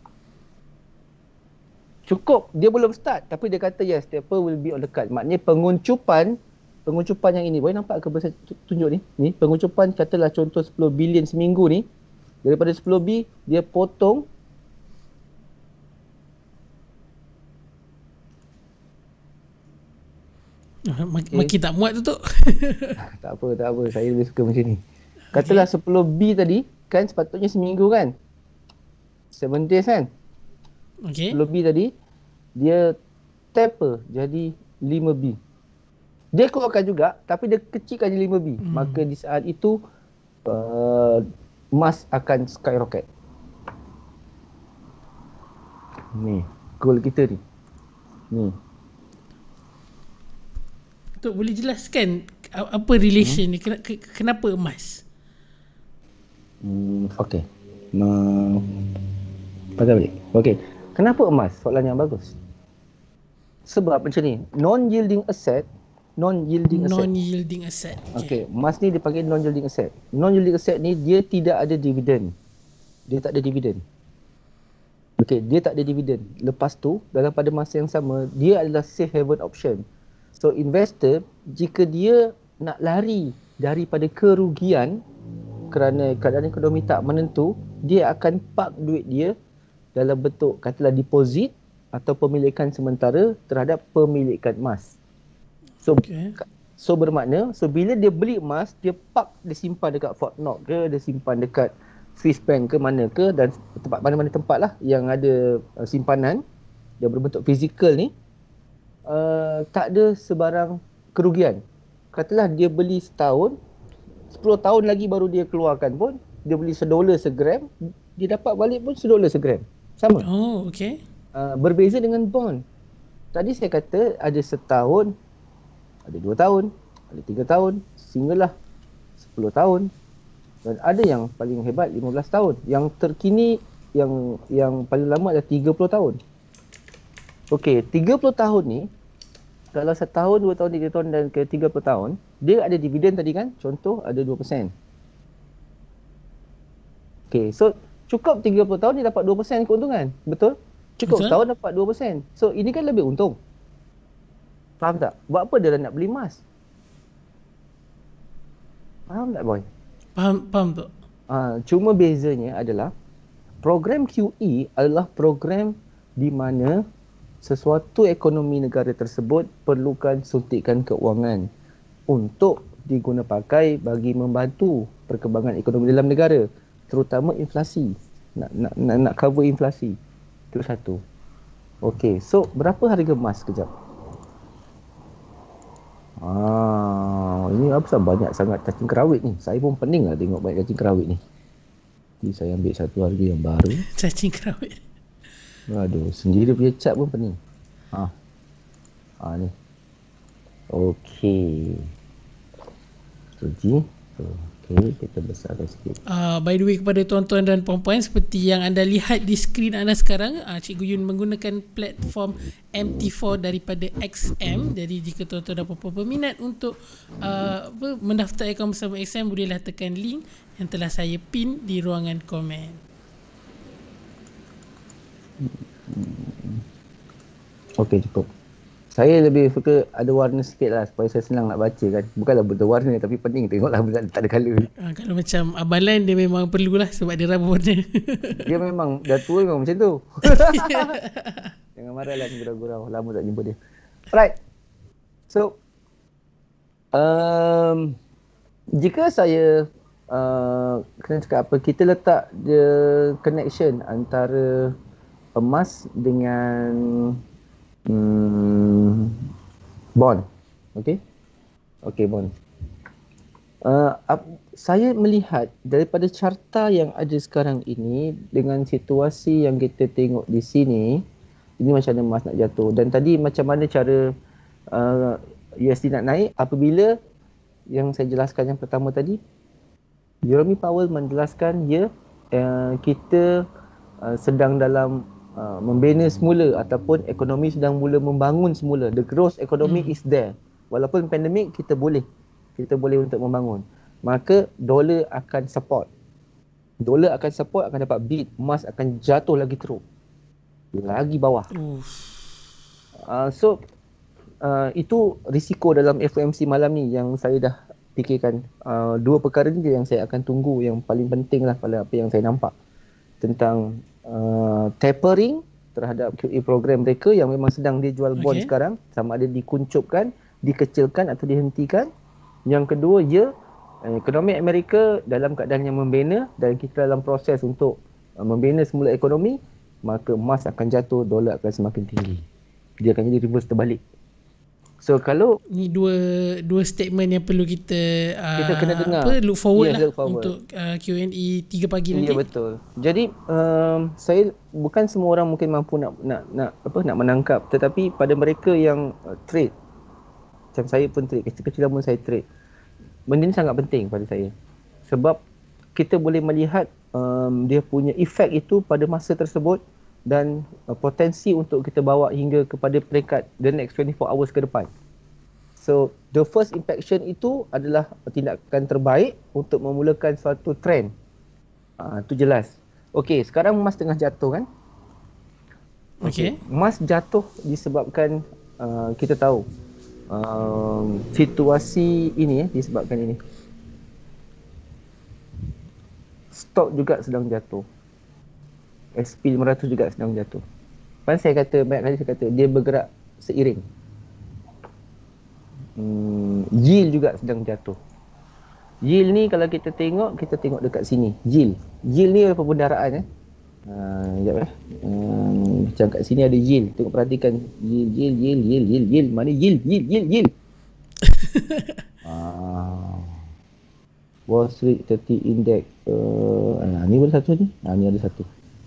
Cukup, dia belum start tapi dia kata yes, taper will be on the card. Maknanya penguncupan, penguncupan yang ini, boleh nampak ke bahasa tunjuk ni? Ni penguncupan katalah contoh sepuluh bilion seminggu ni, daripada sepuluh B dia potong Mak- Okay. Makin tak muat tu tu. Tak apa, tak apa. Saya lebih suka macam ni. Katalah okay. sepuluh B tadi, kan sepatutnya seminggu kan? tujuh days kan? Okay. sepuluh B tadi, dia taper jadi lima B. Dia keluarkan juga, tapi dia kecilkan jadi lima B. Hmm. Maka di saat itu, uh, emas akan skyrocket. Ni, goal kita ni. Ni. Tok boleh jelaskan apa relation hmm. ni? Kenapa emas? Hmm, okey. Ma Pada balik. Okey. Kenapa emas? Soalan yang bagus. Sebab macam ni, non-yielding asset, non-yielding asset. Non-yielding asset. Okey, okay. Emas ni dipanggil non-yielding asset. Non-yielding asset ni dia tidak ada dividen. Dia tak ada dividen. Okey, dia tak ada dividen. Lepas tu, dalam pada masa yang sama, dia adalah safe haven option. So investor, jika dia nak lari daripada kerugian kerana keadaan ekonomi tak menentu, dia akan park duit dia dalam bentuk katalah deposit atau pemilikan sementara terhadap pemilikan emas. So okay. so bermakna, so bila dia beli emas, dia park, dia simpan dekat Fort Knox ke, dia simpan dekat Swiss Bank ke mana ke, dan tempat mana-mana tempat lah yang ada uh, simpanan yang berbentuk fizikal ni, uh, tak ada sebarang kerugian. Katalah dia beli setahun, sepuluh tahun lagi baru dia keluarkan pun, dia beli sedolar segram, dia dapat balik pun sedolar segram. Sama. Oh, okay. Uh, berbeza dengan bond. Tadi saya kata ada setahun, ada dua tahun, ada tiga tahun, sehinggalah sepuluh tahun. Dan ada yang paling hebat lima belas tahun. Yang terkini, yang yang paling lama adalah tiga puluh tahun. Okey, tiga puluh tahun ni, kalau setahun, dua tahun, tiga tahun dan ke tiga puluh tahun, dia ada dividen tadi kan? Contoh ada dua peratus. Okey, so cukup tiga puluh tahun dia dapat dua peratus keuntungan. Betul? Cukup Betul. setahun dapat dua peratus. So ini kan lebih untung. Faham tak? Buat apa dia nak beli emas? Faham tak, boy? Faham, faham tu. Uh, cuma bezanya adalah program Q E adalah program di mana sesuatu ekonomi negara tersebut perlukan suntikan keuangan untuk diguna pakai bagi membantu perkembangan ekonomi dalam negara, terutama inflasi. Nak nak nak, nak cover inflasi. Itu satu. Okey, so berapa harga emas kejap? Ah, ini apa banyak sangat cacing kerawit ni. Saya pun pening lah tengok banyak cacing kerawit ni. Jadi saya ambil satu harga yang baru. Cacing kerawit. Aduh, sendiri punya cat pun pening. Ha. Ha ni. Okey. Jadi, okey, kita besarkan sikit. Uh, by the way, kepada tuan-tuan dan puan-puan, seperti yang anda lihat di skrin anda sekarang, uh, Cikgu Yun menggunakan platform M T four daripada X M. Jadi jika tuan-tuan dan puan-puan berminat untuk uh, apa, mendaftar akaun bersama X M, bolehlah tekan link yang telah saya pin di ruangan komen. Okey, cukup. Saya lebih suka ada warna sikit lah supaya saya senang nak baca kan. Bukanlah berwarna tapi pening tengoklah tak ada colour. Ha, kalau macam Abalan dia memang perlulah sebab dia rambut warna. Dia memang dah tua memang macam tu. Jangan marahlah ni gurau-gurau. Lama tak jumpa dia. Alright. So, um, jika saya uh, kena cakap apa, kita letak the connection antara emas dengan Hmm, bond. Okey. Okey, bond. Uh, ap, saya melihat daripada carta yang ada sekarang ini dengan situasi yang kita tengok di sini, ini macam mana emas nak jatuh dan tadi macam mana cara uh, U S D nak naik apabila yang saya jelaskan yang pertama tadi, Jerome Powell menjelaskan ya uh, kita uh, sedang dalam Uh, membina semula ataupun ekonomi sedang mula membangun semula. The growth economy hmm. is there. Walaupun pandemik, kita boleh. Kita boleh untuk membangun. Maka dolar akan support. Dolar akan support, akan dapat beat. Emas akan jatuh lagi teruk. Lagi bawah. Uh, so, uh, itu risiko dalam F O M C malam ni yang saya dah fikirkan. Uh, dua perkara ni yang saya akan tunggu yang paling penting lah pada apa yang saya nampak. Tentang Uh, tapering terhadap Q E program mereka yang memang sedang dia jual bond okay. sekarang, sama ada dikuncupkan dikecilkan atau dihentikan. Yang kedua, ya, ekonomi Amerika dalam keadaan yang membina dan kita dalam proses untuk uh, membina semula ekonomi, maka emas akan jatuh, dolar akan semakin tinggi. Dia akan jadi reverse terbalik. So kalau Ni dua dua statement yang perlu kita uh, kita kena dengar, apa look forward yes, lah look forward. untuk uh, Q and A tiga pagi Ya, nanti. betul. Jadi um, saya bukan semua orang mungkin mampu nak nak nak apa nak menangkap, tetapi pada mereka yang uh, trade, macam saya pun trade, kecil-kecilan pun saya trade. Benda ni sangat penting pada saya. Sebab kita boleh melihat um, dia punya efek itu pada masa tersebut dan uh, potensi untuk kita bawa hingga kepada peringkat the next twenty-four hours ke depan. So, the first infection itu adalah tindakan terbaik untuk memulakan suatu trend. Ah, tu jelas. Okey, sekarang emas tengah jatuh kan? Okey. Emas jatuh disebabkan uh, kita tahu um, situasi ini eh, disebabkan ini. Stok juga sedang jatuh. S P lima ratus juga sedang jatuh. Kan saya kata, banyak kali saya kata dia bergerak seiring. Hmm, yield juga sedang jatuh. Yield ni kalau kita tengok, kita tengok dekat sini. Yield. Yield ni apa perbendaharaan eh. Ha, sekejap eh. Hmm, macam kat sini ada yield. Tengok perhatikan. Yield, yield, yield, yield, yield, yield. Mana yield, yield, yield, yield. ah. Wall Street thirty Index. Uh, ah, ni ada satu ni. Ah, ni ada satu.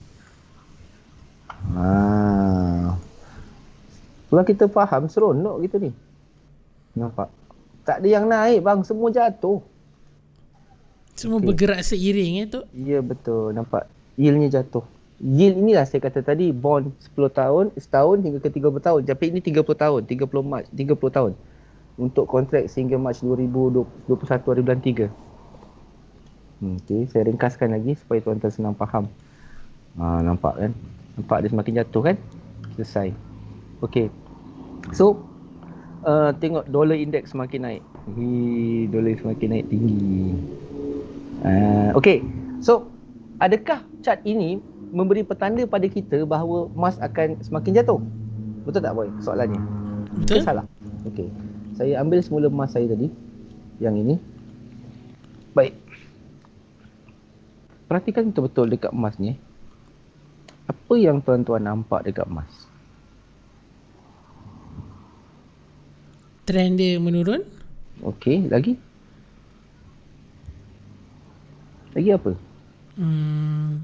Ah. Kalau kita faham, seronok kita ni. Nampak? Tak ada yang naik bang, semua jatuh. Semua okay. bergerak seiring eh tu. Ya betul, nampak. Yieldnya jatuh. Yield inilah saya kata tadi, bond sepuluh tahun, setahun hingga ke tiga puluh tahun. Tapi ini tiga puluh tahun, tiga puluh Mac, tiga puluh tahun. Untuk kontrak sehingga Mac dua ribu dua puluh satu hari bulan tiga. Hmm, okay, saya ringkaskan lagi supaya tuan-tuan senang faham. Ha, nampak kan? Nampak dia semakin jatuh kan? Selesai. Okey. So, Uh, tengok dollar index semakin naik. Hi, dolar semakin naik tinggi. Uh, Okey. So, adakah chart ini memberi petanda pada kita bahawa emas akan semakin jatuh? Betul tak boy soalannya? Betul. Ke salah? Okey. Saya ambil semula emas saya tadi. Yang ini. Baik. Perhatikan betul-betul dekat emas ni. Apa yang tuan-tuan nampak dekat emas? Trend dia menurun. Okey, lagi? Lagi apa? Hmm.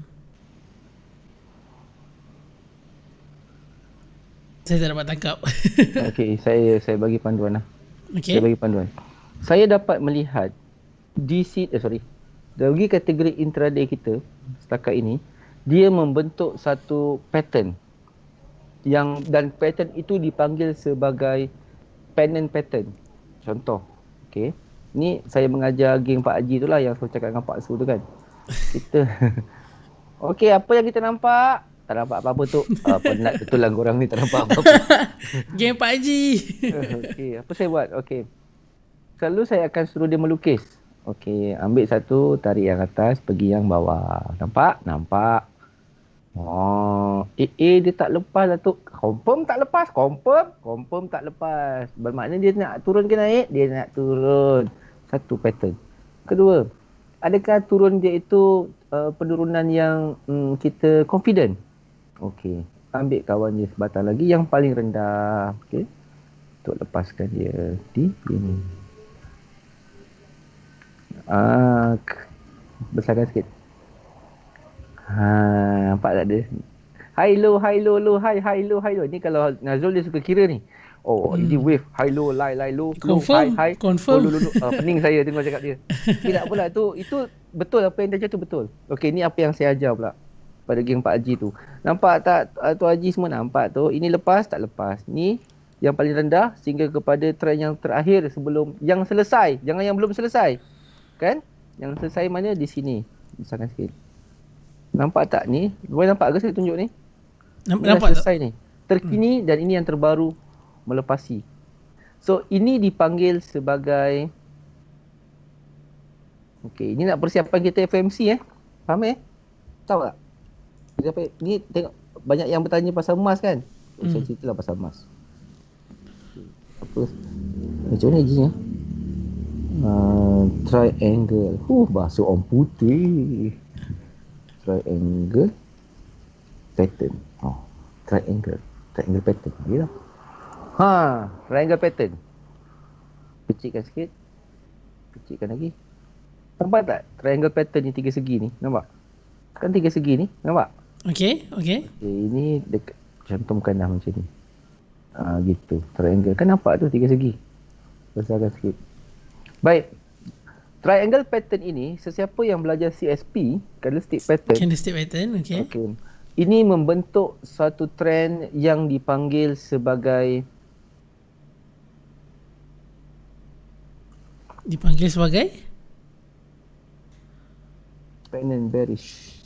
Saya tak dapat tangkap. Okey, saya saya bagi panduan lah. Okey. Saya bagi panduan. Saya dapat melihat D C, eh sorry, dari kategori intraday kita setakat ini, dia membentuk satu pattern yang dan pattern itu dipanggil sebagai pennant pattern. Contoh, okey. Ni saya mengajar geng Pak Haji tu lah yang saya cakap dengan Pak Su tu kan. Kita okey, apa yang kita nampak? Tak nampak apa-apa tu. Ah, penat betul lah korang ni, tak nampak apa-apa. Geng Pak Haji. Okey, apa saya buat? Okey. Selalu saya akan suruh dia melukis. Okey, ambil satu, tarik yang atas, pergi yang bawah. Nampak? Nampak. Oh, A A dia tak lepas lah tu. Confirm tak lepas, confirm, confirm tak lepas. Bermakna dia nak turun ke naik, dia nak turun. Satu pattern. Kedua, adakah turun dia itu uh, penurunan yang um, kita confident? Okey, ambil kawan dia sebatang lagi yang paling rendah. Okey. Untuk lepaskan dia di sini. Ah, besarkan sikit. Ha, nampak tak dia? High low, high low, low, high, high low, high low. Ni kalau Nazrul dia suka kira ni. Oh, hmm. ini wave, high low, high, high low, low, high, high. Confirm. Oh, low, low, low. Uh, pening saya tengok cakap dia. Tidak pula tu, itu betul apa yang dia cakap tu betul. Okey, ni apa yang saya ajar pula pada geng Pak Haji tu. Nampak tak uh, Tu Haji semua nampak tu. Ini lepas tak lepas. Ni yang paling rendah sehingga kepada trend yang terakhir sebelum yang selesai. Jangan yang belum selesai. Kan? Yang selesai mana di sini. Besarkan sikit. Nampak tak ni? Boleh nampak ke saya tunjuk ni? Nampak, nampak selesai tak? Ni. Terkini hmm. dan ini yang terbaru melepasi. So ini dipanggil sebagai, okey, ini nak persiapan kita F M C eh. Faham eh? Tahu tak? Ni tengok banyak yang bertanya pasal emas kan? Hmm. Saya ceritalah pasal emas. Apa? Macam mana lagi ya? Uh, triangle. Huh, bahasa orang putih. Triangle pattern. Oh, triangle. Triangle pattern. Ya. Ha, triangle pattern. Kecilkan sikit. Kecilkan lagi. Nampak tak triangle pattern ni tiga segi ni? Nampak? Kan tiga segi ni, nampak? Okey, okey. Okay, ini dekat cantumkan dah macam ni. Ah, gitu. Triangle. Kan nampak tu tiga segi. Besarkan sikit. Baik. Triangle pattern ini, sesiapa yang belajar C S P, candlestick pattern. Candlestick pattern, okey. Okay. Ini membentuk satu trend yang dipanggil sebagai Dipanggil sebagai pennant bearish.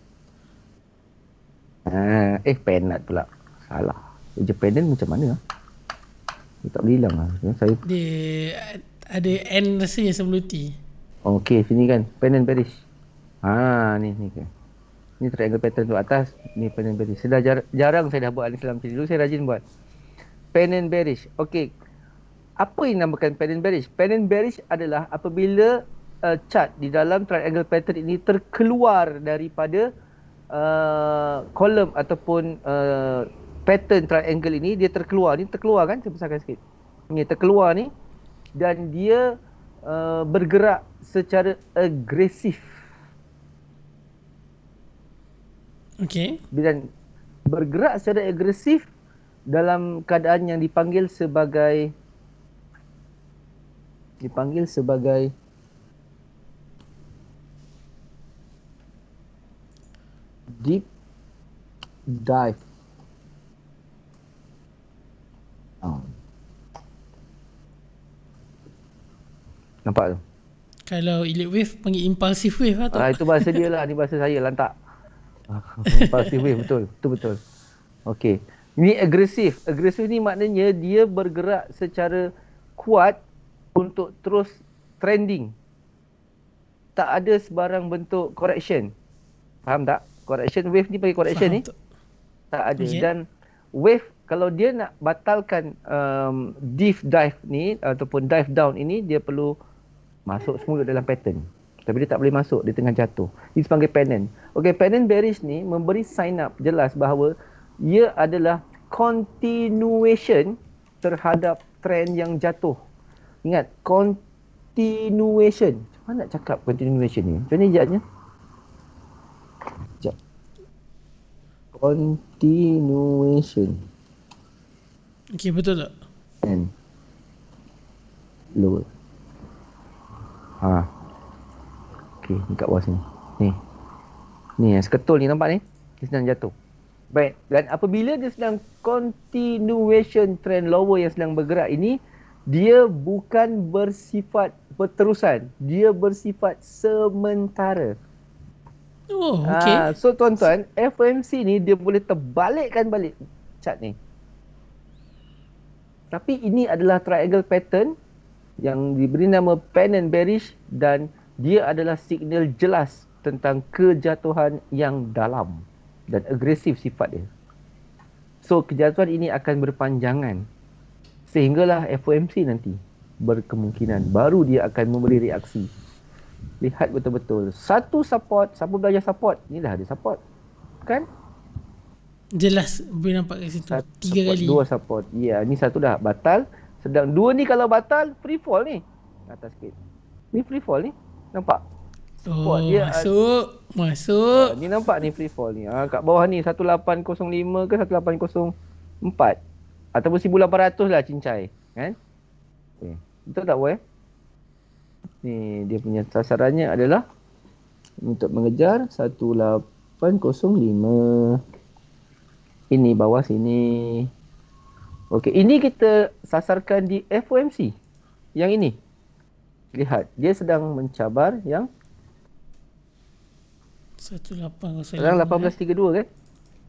Ah, eh pennant pula. Salah. Je pennant macam mana ah? Dia tak boleh hilang lah. Saya dia ada N rasanya sebelum T. okey, sini kan pennant bearish. Ha, ni ni kan. Ni triangle pattern tu atas, ni pennant bearish. Sudah jar- jarang saya dah buat ni selama dulu saya rajin buat. Pennant bearish. Okey. Apa yang dinamakan pennant bearish? Pennant bearish adalah apabila uh, chart di dalam triangle pattern ini terkeluar daripada uh, kolom ataupun uh, pattern triangle ini, dia terkeluar. Ni terkeluar kan? Saya besarkan sikit. Ni terkeluar ni dan dia uh, bergerak secara agresif. Okey. Dan bergerak secara agresif dalam keadaan yang dipanggil sebagai dipanggil sebagai deep dive. Oh. Nampak tu? Kalau elite wave panggil impulsive wave lah tu. Ah, itu bahasa dia lah, ni bahasa saya lantak. Impulsive wave, betul. Betul betul. Okey. Ini agresif. Agresif ni maknanya dia bergerak secara kuat untuk terus trending. Tak ada sebarang bentuk correction. Faham tak? Correction wave ni bagi correction Faham ni. tu. Tak ada. Okay. Dan wave kalau dia nak batalkan um, deep dive ni ataupun dive down ini, dia perlu masuk semula dalam pattern. Tapi dia tak boleh masuk, dia tengah jatuh. Ini sebagai pennant. Okey, pennant bearish ni memberi sign up jelas bahawa ia adalah continuation terhadap trend yang jatuh. Ingat, continuation. Macam mana nak cakap continuation ni? Macam ni jatnya? Sekejap. Continuation. Okey, betul tak? And lower. Ha. Okey, ni kat bawah sini. Ni. Ni yang seketul ni nampak ni? Dia sedang jatuh. Baik. Dan apabila dia sedang continuation trend lower yang sedang bergerak ini, dia bukan bersifat berterusan. Dia bersifat sementara. Oh, okey. Ah, so tuan-tuan, F O M C ni dia boleh terbalikkan balik chart ni. Tapi ini adalah triangle pattern yang diberi nama pennant bearish dan dia adalah signal jelas tentang kejatuhan yang dalam dan agresif sifat dia. So kejatuhan ini akan berpanjangan sehinggalah F O M C nanti berkemungkinan baru dia akan memberi reaksi. Lihat betul-betul. Satu support, siapa belajar support? Ni dah ada support. Kan? Jelas boleh nampak kat situ. Satu Tiga support, kali. Dua support. Ya, ni satu dah batal. Sedang dua ni kalau batal, free fall ni. Atas sikit. Ni free fall ni. Nampak? Oh, dia masuk. Masuk. Uh, ni nampak ni free fall ni. Ha, kat bawah ni satu lapan kosong lima ke satu lapan kosong empat. Ataupun seribu lapan ratus lah cincai. Kan? Okay. Betul tak boy? Ni dia punya sasarannya adalah untuk mengejar satu lapan kosong lima. Ini bawah sini. Okey, ini kita sasarkan di F O M C. Yang ini. Lihat, dia sedang mencabar yang satu lapan kosong lima. sekarang lapan belas tiga puluh dua kan?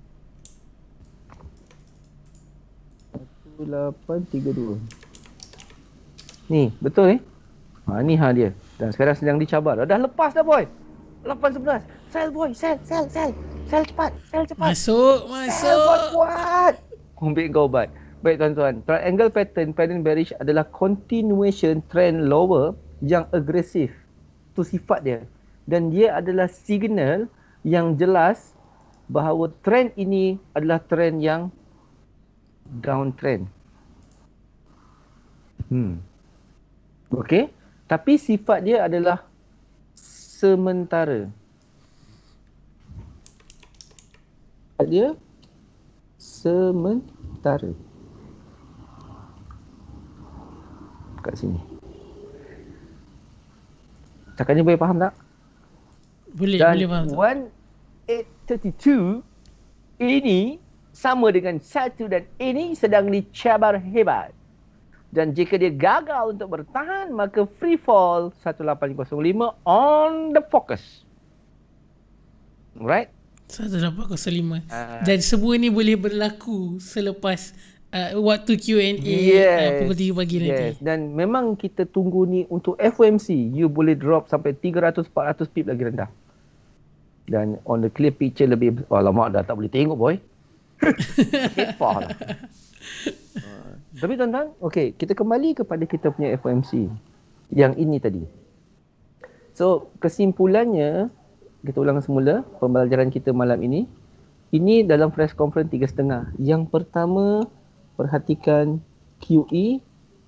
satu lapan tiga dua. Ni, betul ni? Ha, ni ha dia. Dan sekarang sedang dicabar. Dah lepas dah boy. lapan sebelas. Sell boy, sell, sell, sell. Sell cepat, sell cepat. Masuk, Sell masuk. kuat-kuat. Ambil kau ubat. Baik tuan-tuan, triangle pattern pattern bearish adalah continuation trend lower yang agresif. Itu sifat dia. Dan dia adalah signal yang jelas bahawa trend ini adalah trend yang downtrend. Hmm. Okey, tapi sifat dia adalah sementara. Sifat dia sementara. Kat sini. Cakapnya boleh faham tak? Boleh, Dan boleh faham tu. one eight three two ini sama dengan satu dan ini sedang dicabar hebat. Dan jika dia gagal untuk bertahan, maka free fall one eight five lima on the focus. Right? satu lapan kosong lima. Uh, Dan semua ni boleh berlaku selepas uh, waktu Q and A yes, uh, pukul tiga pagi yes. nanti. Dan memang kita tunggu ni untuk F O M C, you boleh drop sampai tiga ratus empat ratus pip lagi rendah. Dan on the clear picture lebih, alamak dah tak boleh tengok boy. Kepah lah. Uh, tapi tuan-tuan, okey, kita kembali kepada kita punya F O M C. Yang ini tadi. So, kesimpulannya, kita ulang semula pembelajaran kita malam ini. Ini dalam press conference tiga setengah. Yang pertama, perhatikan Q E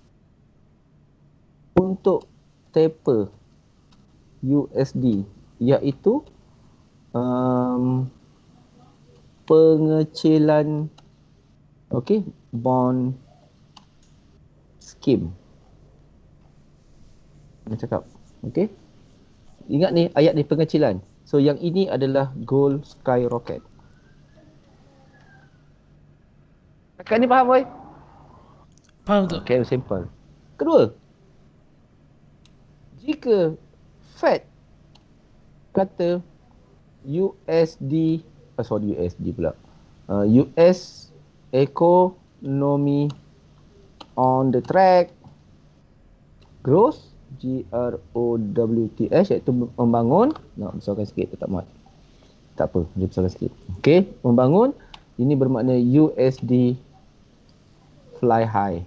untuk taper U S D, iaitu um, pengecilan okey, bond scheme. Nak cakap, okey. Ingat ni ayat ni pengecilan. So yang ini adalah gold skyrocket. Cakap ni faham boy? Faham tu? Okay, simple. Kedua, jika Fed kata U S D, oh sorry U S D pula, uh, U S economy on the track growth, G R O W T H, iaitu membangun. Nak besarkan sikit, tak mat. Tak apa, dia besarkan sikit. Okey, membangun. Ini bermakna U S D fly high.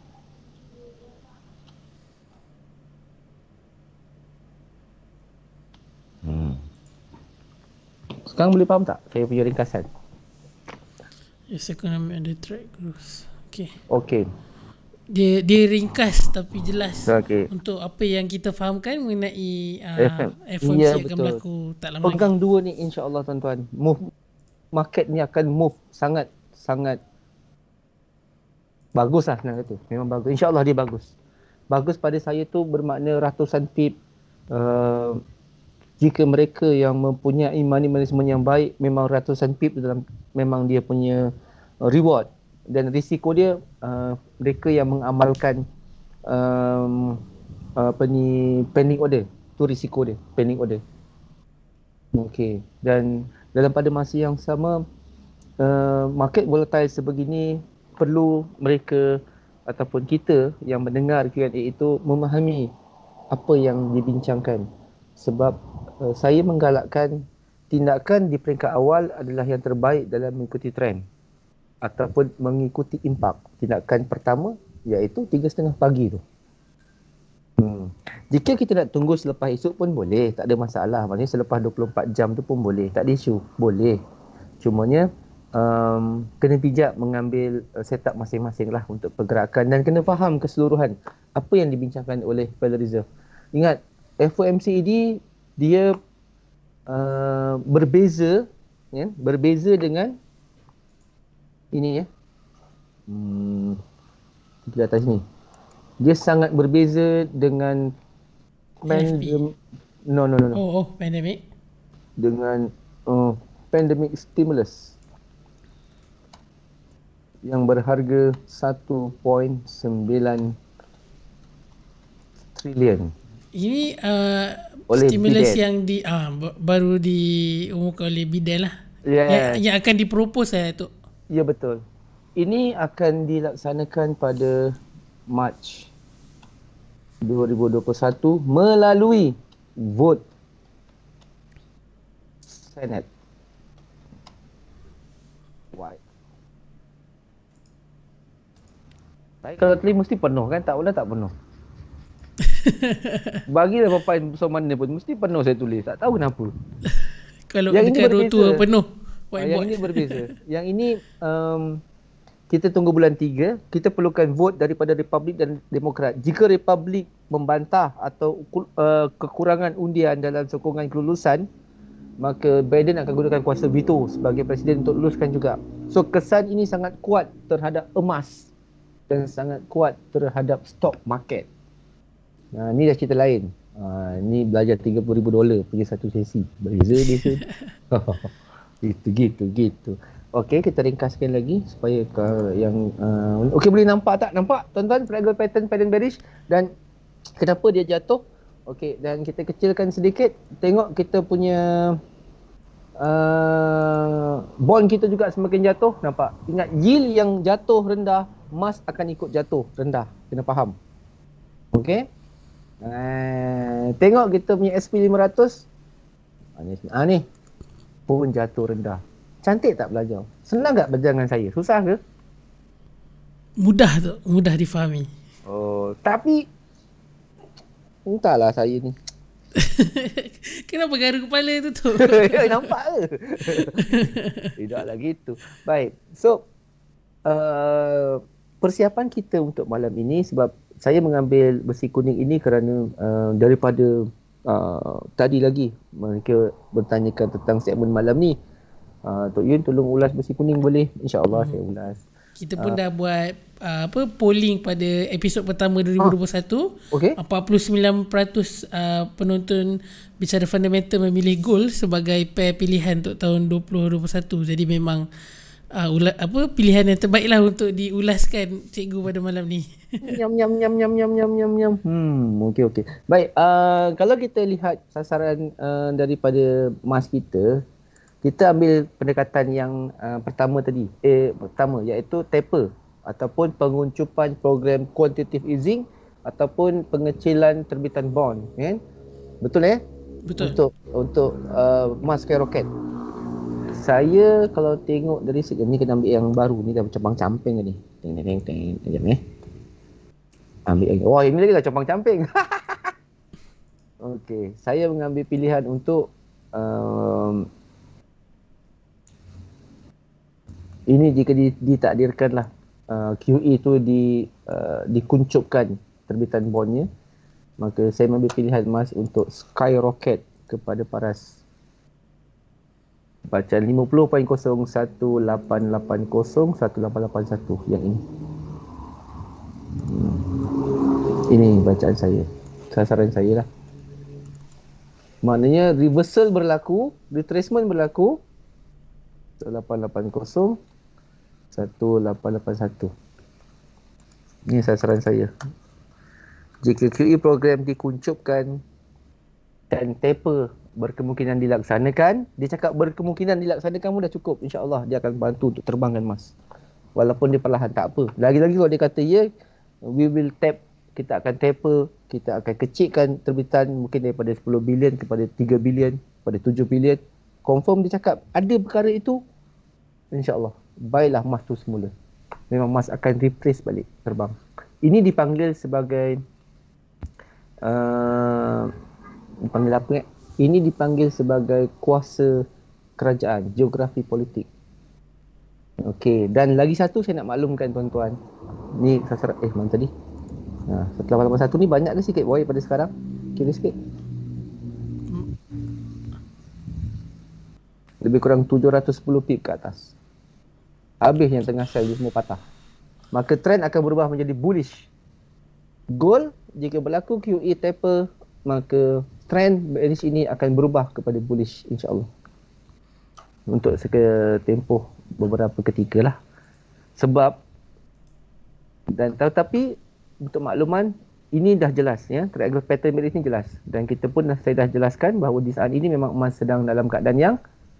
Hmm. Sekarang boleh faham tak saya punya ringkasan? Yes, economy on the track growth. Okay. Okey. Dia dia ringkas tapi jelas Okey. untuk apa yang kita fahamkan mengenai F uh, M. F O M C Ya, akan betul. berlaku tak lama Pegang lagi. dua ni insya-Allah tuan-tuan. Move market ni akan move sangat sangat bagus lah senang kata. Memang bagus. InsyaAllah dia bagus. Bagus pada saya tu bermakna ratusan pip. Uh, jika mereka yang mempunyai money management yang baik, memang ratusan pip dalam memang dia punya uh, reward. Dan risiko dia, uh, mereka yang mengamalkan um, apa ni, pending order. Tu risiko dia, pending order. Okey. Dan dalam pada masa yang sama, uh, market volatile sebegini, perlu mereka ataupun kita yang mendengar Q and A itu memahami apa yang dibincangkan. Sebab uh, saya menggalakkan tindakan di peringkat awal adalah yang terbaik dalam mengikuti trend ataupun mengikuti impak. Tindakan pertama iaitu tiga setengah pagi tu. Hmm. Jika kita nak tunggu selepas esok pun boleh, tak ada masalah. Maksudnya selepas dua puluh empat jam tu pun boleh, tak ada isu, boleh. Cumanya um, kena bijak mengambil uh, setup masing-masing lah untuk pergerakan dan kena faham keseluruhan apa yang dibincangkan oleh Federal Reserve. Ingat, F O M C ini dia uh, berbeza, ya, berbeza dengan ini ya. Hmm, di atas ni. Dia sangat berbeza dengan pandem no no no no. Oh, oh, pandemic. Dengan uh, pandemic stimulus yang berharga satu perpuluhan sembilan trilion. Ini uh, Oleh stimulus Biden. yang di ah uh, baru diumumkan oleh Biden lah. Yes. Yang, yang akan dipropose lah tu. Ya betul. Ini akan dilaksanakan pada Mac dua ribu dua puluh satu melalui vote Senate. Why? Tapi kalau tulis mesti penuh kan, tak boleh tak penuh. Bagilah papan besar mana pun mesti penuh saya tulis, tak tahu kenapa. Kalau Yang ini dekat berbeza. rotua penuh Ah, yang whiteboard. ini berbeza. Yang ini um, kita tunggu bulan tiga, kita perlukan vote daripada Republik dan Demokrat. Jika Republik membantah atau uh, kekurangan undian dalam sokongan kelulusan, maka Biden akan gunakan kuasa veto sebagai presiden untuk luluskan juga. So kesan ini sangat kuat terhadap emas dan sangat kuat terhadap stock market. Nah, ni dah cerita lain. Ha, ni belajar tiga puluh ribu dolar pergi satu sesi. Beza beza. Itu gitu gitu. Okey, kita ringkaskan lagi supaya ke yang uh, okey, boleh nampak tak? Nampak tuan-tuan triangle pattern pattern bearish dan kenapa dia jatuh? Okey, dan kita kecilkan sedikit. Tengok kita punya uh, bond kita juga semakin jatuh, nampak? Ingat, yield yang jatuh rendah, emas akan ikut jatuh rendah. Kena faham. Okey? Uh, tengok kita punya S P lima ratus. Ah ni, ah, ni pun jatuh rendah. Cantik tak belajar? Senang tak belajar dengan saya? Susah ke? Mudah tu, mudah difahami. Oh, tapi entahlah saya ni. Kenapa garu kepala tu tu? Nampak ke? Tidaklah gitu. Baik. So, uh, persiapan kita untuk malam ini, sebab saya mengambil besi kuning ini kerana uh, daripada uh, tadi lagi mereka bertanyakan tentang segmen malam ni. Uh, Tok Yun tolong ulas besi kuning boleh? InsyaAllah hmm. saya ulas. Kita pun uh, dah buat uh, apa polling pada episod pertama dua ribu dua puluh satu. Okay. empat puluh sembilan peratus uh, penonton bicara fundamental memilih gold sebagai pair pilihan untuk tahun dua ribu dua puluh satu. Jadi memang uh, ula, apa pilihan yang terbaiklah untuk diulaskan cikgu pada malam ni. Nyam nyam nyam nyam nyam nyam nyam nyam. Hmm, okey okey. Baik, uh, kalau kita lihat sasaran uh, daripada emas kita, kita ambil pendekatan yang uh, pertama tadi. Eh pertama iaitu taper ataupun penguncupan program quantitative easing ataupun pengecilan terbitan bond, kan? Betul eh? Betul. Untuk untuk uh, emas skyrocket. Saya kalau tengok dari segi ni kena ambil yang baru ni, dah cabang-camping ni. Teng teng teng teng eh. Ambil lagi. Wah, ini lagi dah cabang-camping. Okey, saya mengambil pilihan untuk um, ini jika ditakdirkanlah uh, Q E tu di uh, dikuncupkan terbitan bondnya, maka saya mengambil pilihan emas untuk skyrocket kepada paras. Bacaan lima puluh perpuluhan kosong satu lapan lapan kosong satu lapan lapan satu yang ini. Hmm. Ini bacaan saya, sasaran saya lah. Maknanya reversal berlaku, retracement berlaku satu lapan lapan kosong satu lapan lapan satu. Ini sasaran saya. Jika Q E program dikuncupkan dan taper berkemungkinan dilaksanakan, dia cakap berkemungkinan dilaksanakan pun dah cukup. InsyaAllah dia akan bantu untuk terbangkan emas. Walaupun dia perlahan tak apa. Lagi-lagi kalau dia kata ya, we will tap, kita akan taper, kita akan kecilkan terbitan mungkin daripada sepuluh bilion kepada tiga bilion, kepada tujuh bilion. Confirm dia cakap ada perkara itu, InsyaAllah baiklah emas tu semula. Memang emas akan retrace balik terbang. Ini dipanggil sebagai uh, dipanggil apa eh? Ini dipanggil sebagai kuasa kerajaan, geografi politik. Okey, dan lagi satu saya nak maklumkan tuan-tuan. Ni sasaran eh mana tadi? Ha, satu lapan lapan satu ni banyak ke sikit boy pada sekarang? Kira sikit. Lebih kurang tujuh ratus sepuluh pip ke atas. Habis yang tengah sell dia semua patah. Maka trend akan berubah menjadi bullish. Gold jika berlaku Q E taper, maka trend bearish ini akan berubah kepada bullish insya-Allah. Untuk seketempoh beberapa ketika lah. Sebab dan tetapi untuk makluman, ini dah jelas ya, triangle pattern bearish ni jelas, dan kita pun dah, saya dah jelaskan bahawa di saat ini memang emas sedang dalam keadaan yang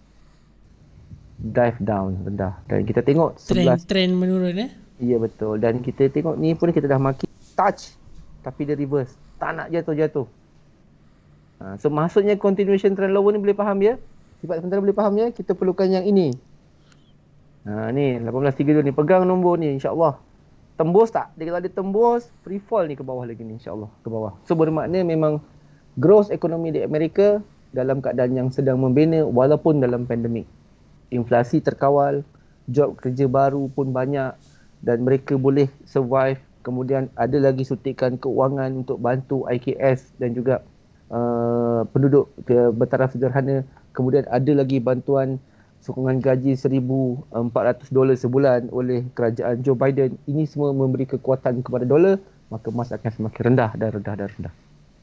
dive down, rendah, dan kita tengok sebelas trend menurun eh. Ya betul, dan kita tengok ni pun kita dah maki touch tapi dia reverse, tak nak jatuh-jatuh. Ha, so maksudnya continuation trend lower ni boleh faham ya? Sifat sementara boleh faham ya? Kita perlukan yang ini. Ha ni lapan belas tiga puluh dua ni, pegang nombor ni insya-Allah. tembus tak? Dia kalau dia tembus, free fall ni ke bawah lagi ni insya-Allah, ke bawah. So bermakna memang growth ekonomi di Amerika dalam keadaan yang sedang membina walaupun dalam pandemik. Inflasi terkawal, job kerja baru pun banyak dan mereka boleh survive. Kemudian ada lagi suntikan keuangan untuk bantu I K S dan juga uh, penduduk ke bertaraf sederhana. Kemudian ada lagi bantuan sokongan gaji seribu empat ratus dolar sebulan oleh kerajaan Joe Biden. Ini semua memberi kekuatan kepada dolar, maka emas akan semakin rendah dan rendah dan rendah.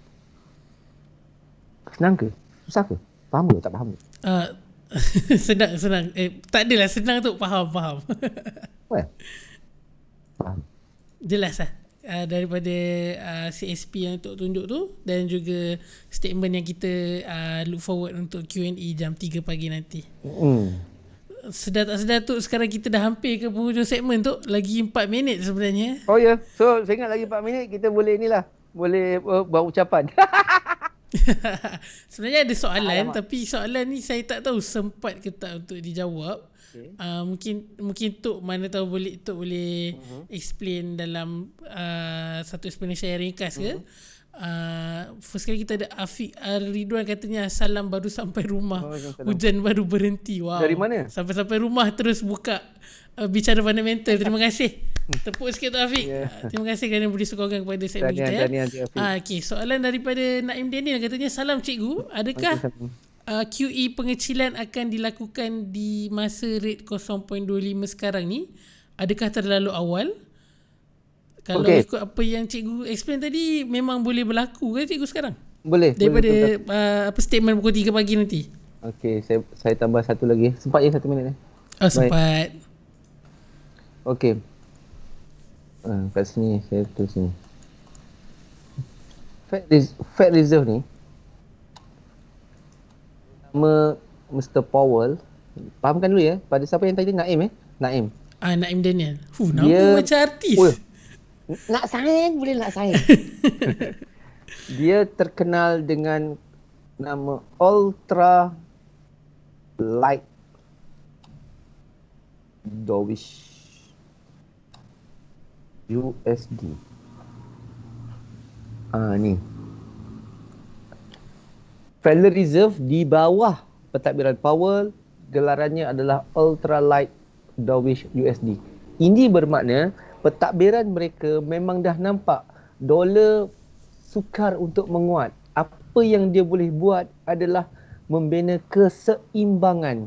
Senang ke? Susah ke? Faham ke? Tak faham ke? Uh, senang, senang. Eh, tak adalah senang tu, faham, faham. Well, faham. Jelas lah. Uh, daripada uh, C S P yang Tok tunjuk tu dan juga statement yang kita uh, look forward untuk Q and A jam tiga pagi nanti. Hmm. Sedar tak sedar tu sekarang kita dah hampir ke penghujung segmen tu. Lagi empat minit sebenarnya. Oh ya, yeah. So saya ingat lagi empat minit kita boleh inilah. Boleh uh, buat ucapan. Sebenarnya ada soalan. Alamak. Tapi soalan ni saya tak tahu sempat ke tak untuk dijawab. Okay. Uh, mungkin mungkin Tok mana tahu boleh Tok boleh uh-huh. explain dalam uh, satu explanation yang ringkas ke. Uh-huh. Uh, first kali kita ada Afiq Ar-Ridwan katanya salam baru sampai rumah. Oh, hujan baru berhenti. Wow. Dari mana? Sampai-sampai rumah terus buka uh, bicara fundamental. Terima kasih. Tepuk sikit tu Afiq. Yeah. Uh, terima kasih kerana beri sokongan kepada segmen kita ya. Uh, okay, soalan daripada Naim Daniel katanya, salam cikgu, adakah Uh, Q E pengecilan akan dilakukan di masa rate kosong perpuluhan dua lima sekarang ni? Adakah terlalu awal? Kalau okay. ikut apa yang cikgu explain tadi, memang boleh berlaku ke cikgu sekarang? Boleh. Daripada boleh, uh, apa statement pukul tiga pagi nanti? Okey, saya saya tambah satu lagi. Sempat je satu minit ni? Oh, sempat. Okey. Uh, kat sini, saya tulis sini. Fed, Fed Reserve ni, nama Mister Powell, fahamkan dulu ya, pada siapa yang tadi? Naim eh? Naim. Ah, Naim Daniel. Fuh, nama dia, macam artis. Oh, nak sign, boleh nak sign. Dia terkenal dengan nama Ultra Light Dovish U S D. Ah ni. Federal Reserve di bawah pentadbiran Powell, gelarannya adalah Ultra Light Dovish U S D. Ini bermakna pentadbiran mereka memang dah nampak dolar sukar untuk menguat. Apa yang dia boleh buat adalah membina keseimbangan.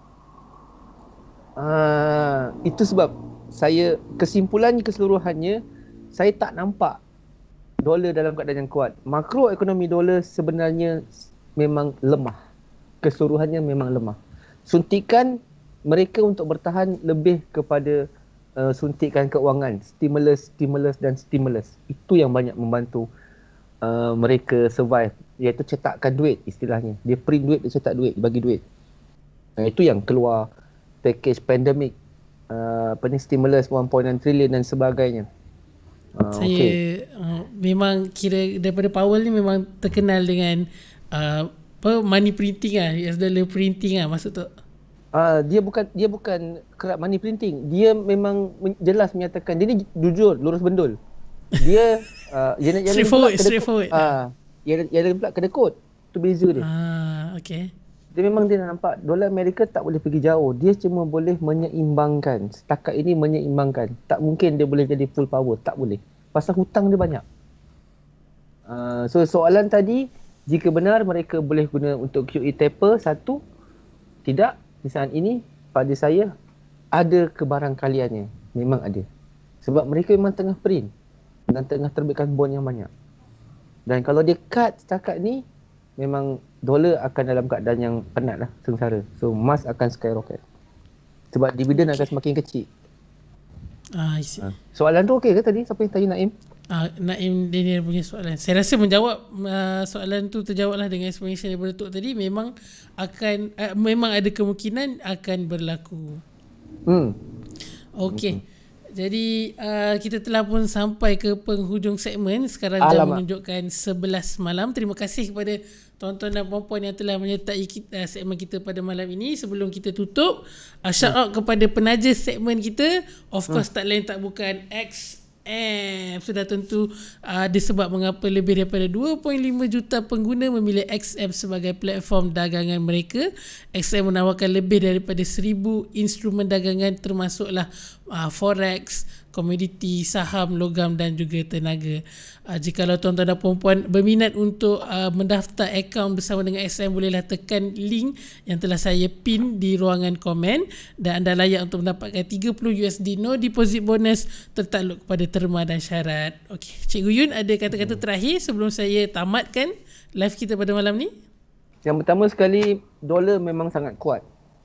Ah, itu sebab saya, kesimpulan keseluruhannya, saya tak nampak dolar dalam keadaan yang kuat. Makroekonomi dolar sebenarnya memang lemah. Keseluruhannya memang lemah. Suntikan mereka untuk bertahan lebih kepada uh, suntikan keuangan, stimulus, stimulus dan stimulus. Itu yang banyak membantu uh, mereka survive, iaitu cetakkan duit istilahnya. Dia print duit, dia cetak duit, bagi duit. Nah, itu yang keluar package pandemik, uh, apa ni, stimulus one point nine trilion dan sebagainya. Uh, saya okay. uh, memang kira daripada Powell ni memang terkenal dengan uh, apa, money printing ah, U S dollar printing ah, maksud tu. Uh, dia bukan dia bukan kerap money printing. Dia memang jelas menyatakan, dia ni jujur, lurus bendul. Dia uh, yang yang straightforward, straightforward. Ah, yang yang pula kena kod. Tu beza dia. Ah, okey. Dia memang dia nampak dolar Amerika tak boleh pergi jauh. Dia cuma boleh menyeimbangkan. Setakat ini menyeimbangkan. Tak mungkin dia boleh jadi full power. Tak boleh. Pasal hutang dia banyak. Uh, so soalan tadi, jika benar mereka boleh guna untuk Q E taper, satu, tidak. Di saat ini, pada saya, ada kebarangkaliannya. Memang ada. Sebab mereka memang tengah print dan tengah terbitkan bond yang banyak. Dan kalau dia cut setakat ni, memang dolar akan dalam keadaan yang penat lah, sengsara. So emas akan skyrocket. Sebab dividen okay. akan semakin kecil. Ah, I see. Ha. Soalan tu okey ke tadi? Siapa yang tanya Naim? Ah, Naim Daniel punya soalan. Saya rasa menjawab uh, soalan tu terjawablah dengan explanation daripada Tok tadi. Memang akan uh, memang ada kemungkinan akan berlaku. Hmm. Okey. Jadi uh, kita telah pun sampai ke penghujung segmen. Sekarang jam Alamak. menunjukkan sebelas malam. Terima kasih kepada tuan-tuan dan puan-puan yang telah menyertai kita, uh, segmen kita pada malam ini. Sebelum kita tutup, uh, shout out kepada penaja segmen kita. Of course tak lain tak bukan X M. Sudah tentu uh, disebab mengapa lebih daripada dua perpuluhan lima juta pengguna memilih X M sebagai platform dagangan mereka. X M menawarkan lebih daripada seribu instrumen dagangan termasuklah uh, forex, komoditi, saham, logam dan juga tenaga. Uh, jikalau tuan-tuan dan puan-puan berminat untuk uh, mendaftar akaun bersama dengan X M, bolehlah tekan link yang telah saya pin di ruangan komen dan anda layak untuk mendapatkan tiga puluh U S D no deposit bonus tertakluk kepada terma dan syarat. Okey, Cikgu Yun ada kata-kata terakhir sebelum saya tamatkan live kita pada malam ni? Yang pertama sekali, dolar memang sangat kuat.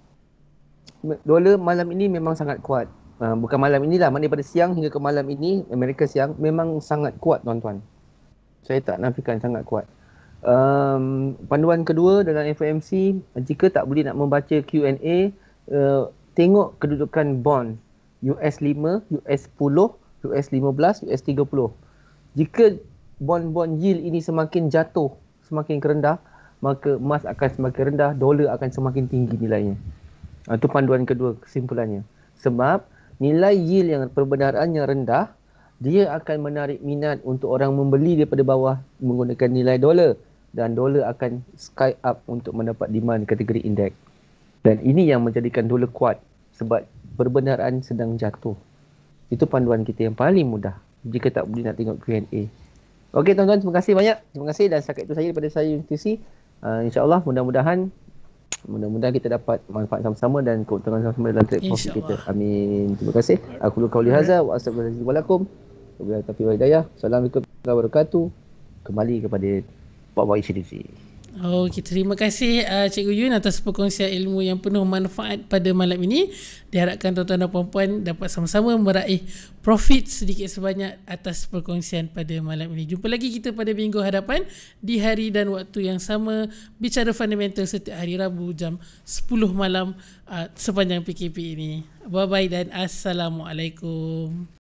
Dolar malam ini memang sangat kuat. Uh, bukan malam inilah, maknanya pada siang hingga ke malam ini, Amerika siang memang sangat kuat tuan-tuan. Saya tak nafikan sangat kuat. Um, panduan kedua dalam F O M C, jika tak boleh nak membaca Q and A, uh, tengok kedudukan bond U S lima, U S sepuluh, U S lima belas, U S tiga puluh. Jika bond-bond yield ini semakin jatuh, semakin rendah, maka emas akan semakin rendah, dolar akan semakin tinggi nilainya. Itu panduan kedua kesimpulannya. Sebab nilai yield yang perbendaraannya rendah, dia akan menarik minat untuk orang membeli daripada bawah menggunakan nilai dolar, dan dolar akan sky up untuk mendapat demand kategori indeks. Dan ini yang menjadikan dolar kuat sebab perbendaraan sedang jatuh. Itu panduan kita yang paling mudah jika tak boleh nak tengok Q and A. Okey tuan-tuan, terima kasih banyak. Terima kasih, dan setakat itu saja daripada saya Yun T C. Uh, InsyaAllah mudah-mudahan Mudah-mudahan kita dapat manfaat sama-sama dan keuntungan sama-sama dalam trade profit kita. Amin. Terima kasih. Aku lu qauli hadza wa astaghfirullahalazim wa lakum. Wabillahi taufiq wal hidayah. Assalamualaikum warahmatullahi wabarakatuh. Kembali kepada Pak Wai Sidisi. Okey, terima kasih uh, Cikgu Yun atas perkongsian ilmu yang penuh manfaat pada malam ini. Diharapkan tuan-tuan dan puan-puan dapat sama-sama meraih profit sedikit sebanyak atas perkongsian pada malam ini. Jumpa lagi kita pada minggu hadapan di hari dan waktu yang sama, bicara fundamental setiap hari Rabu jam sepuluh malam uh, sepanjang P K P ini. Bye-bye dan Assalamualaikum.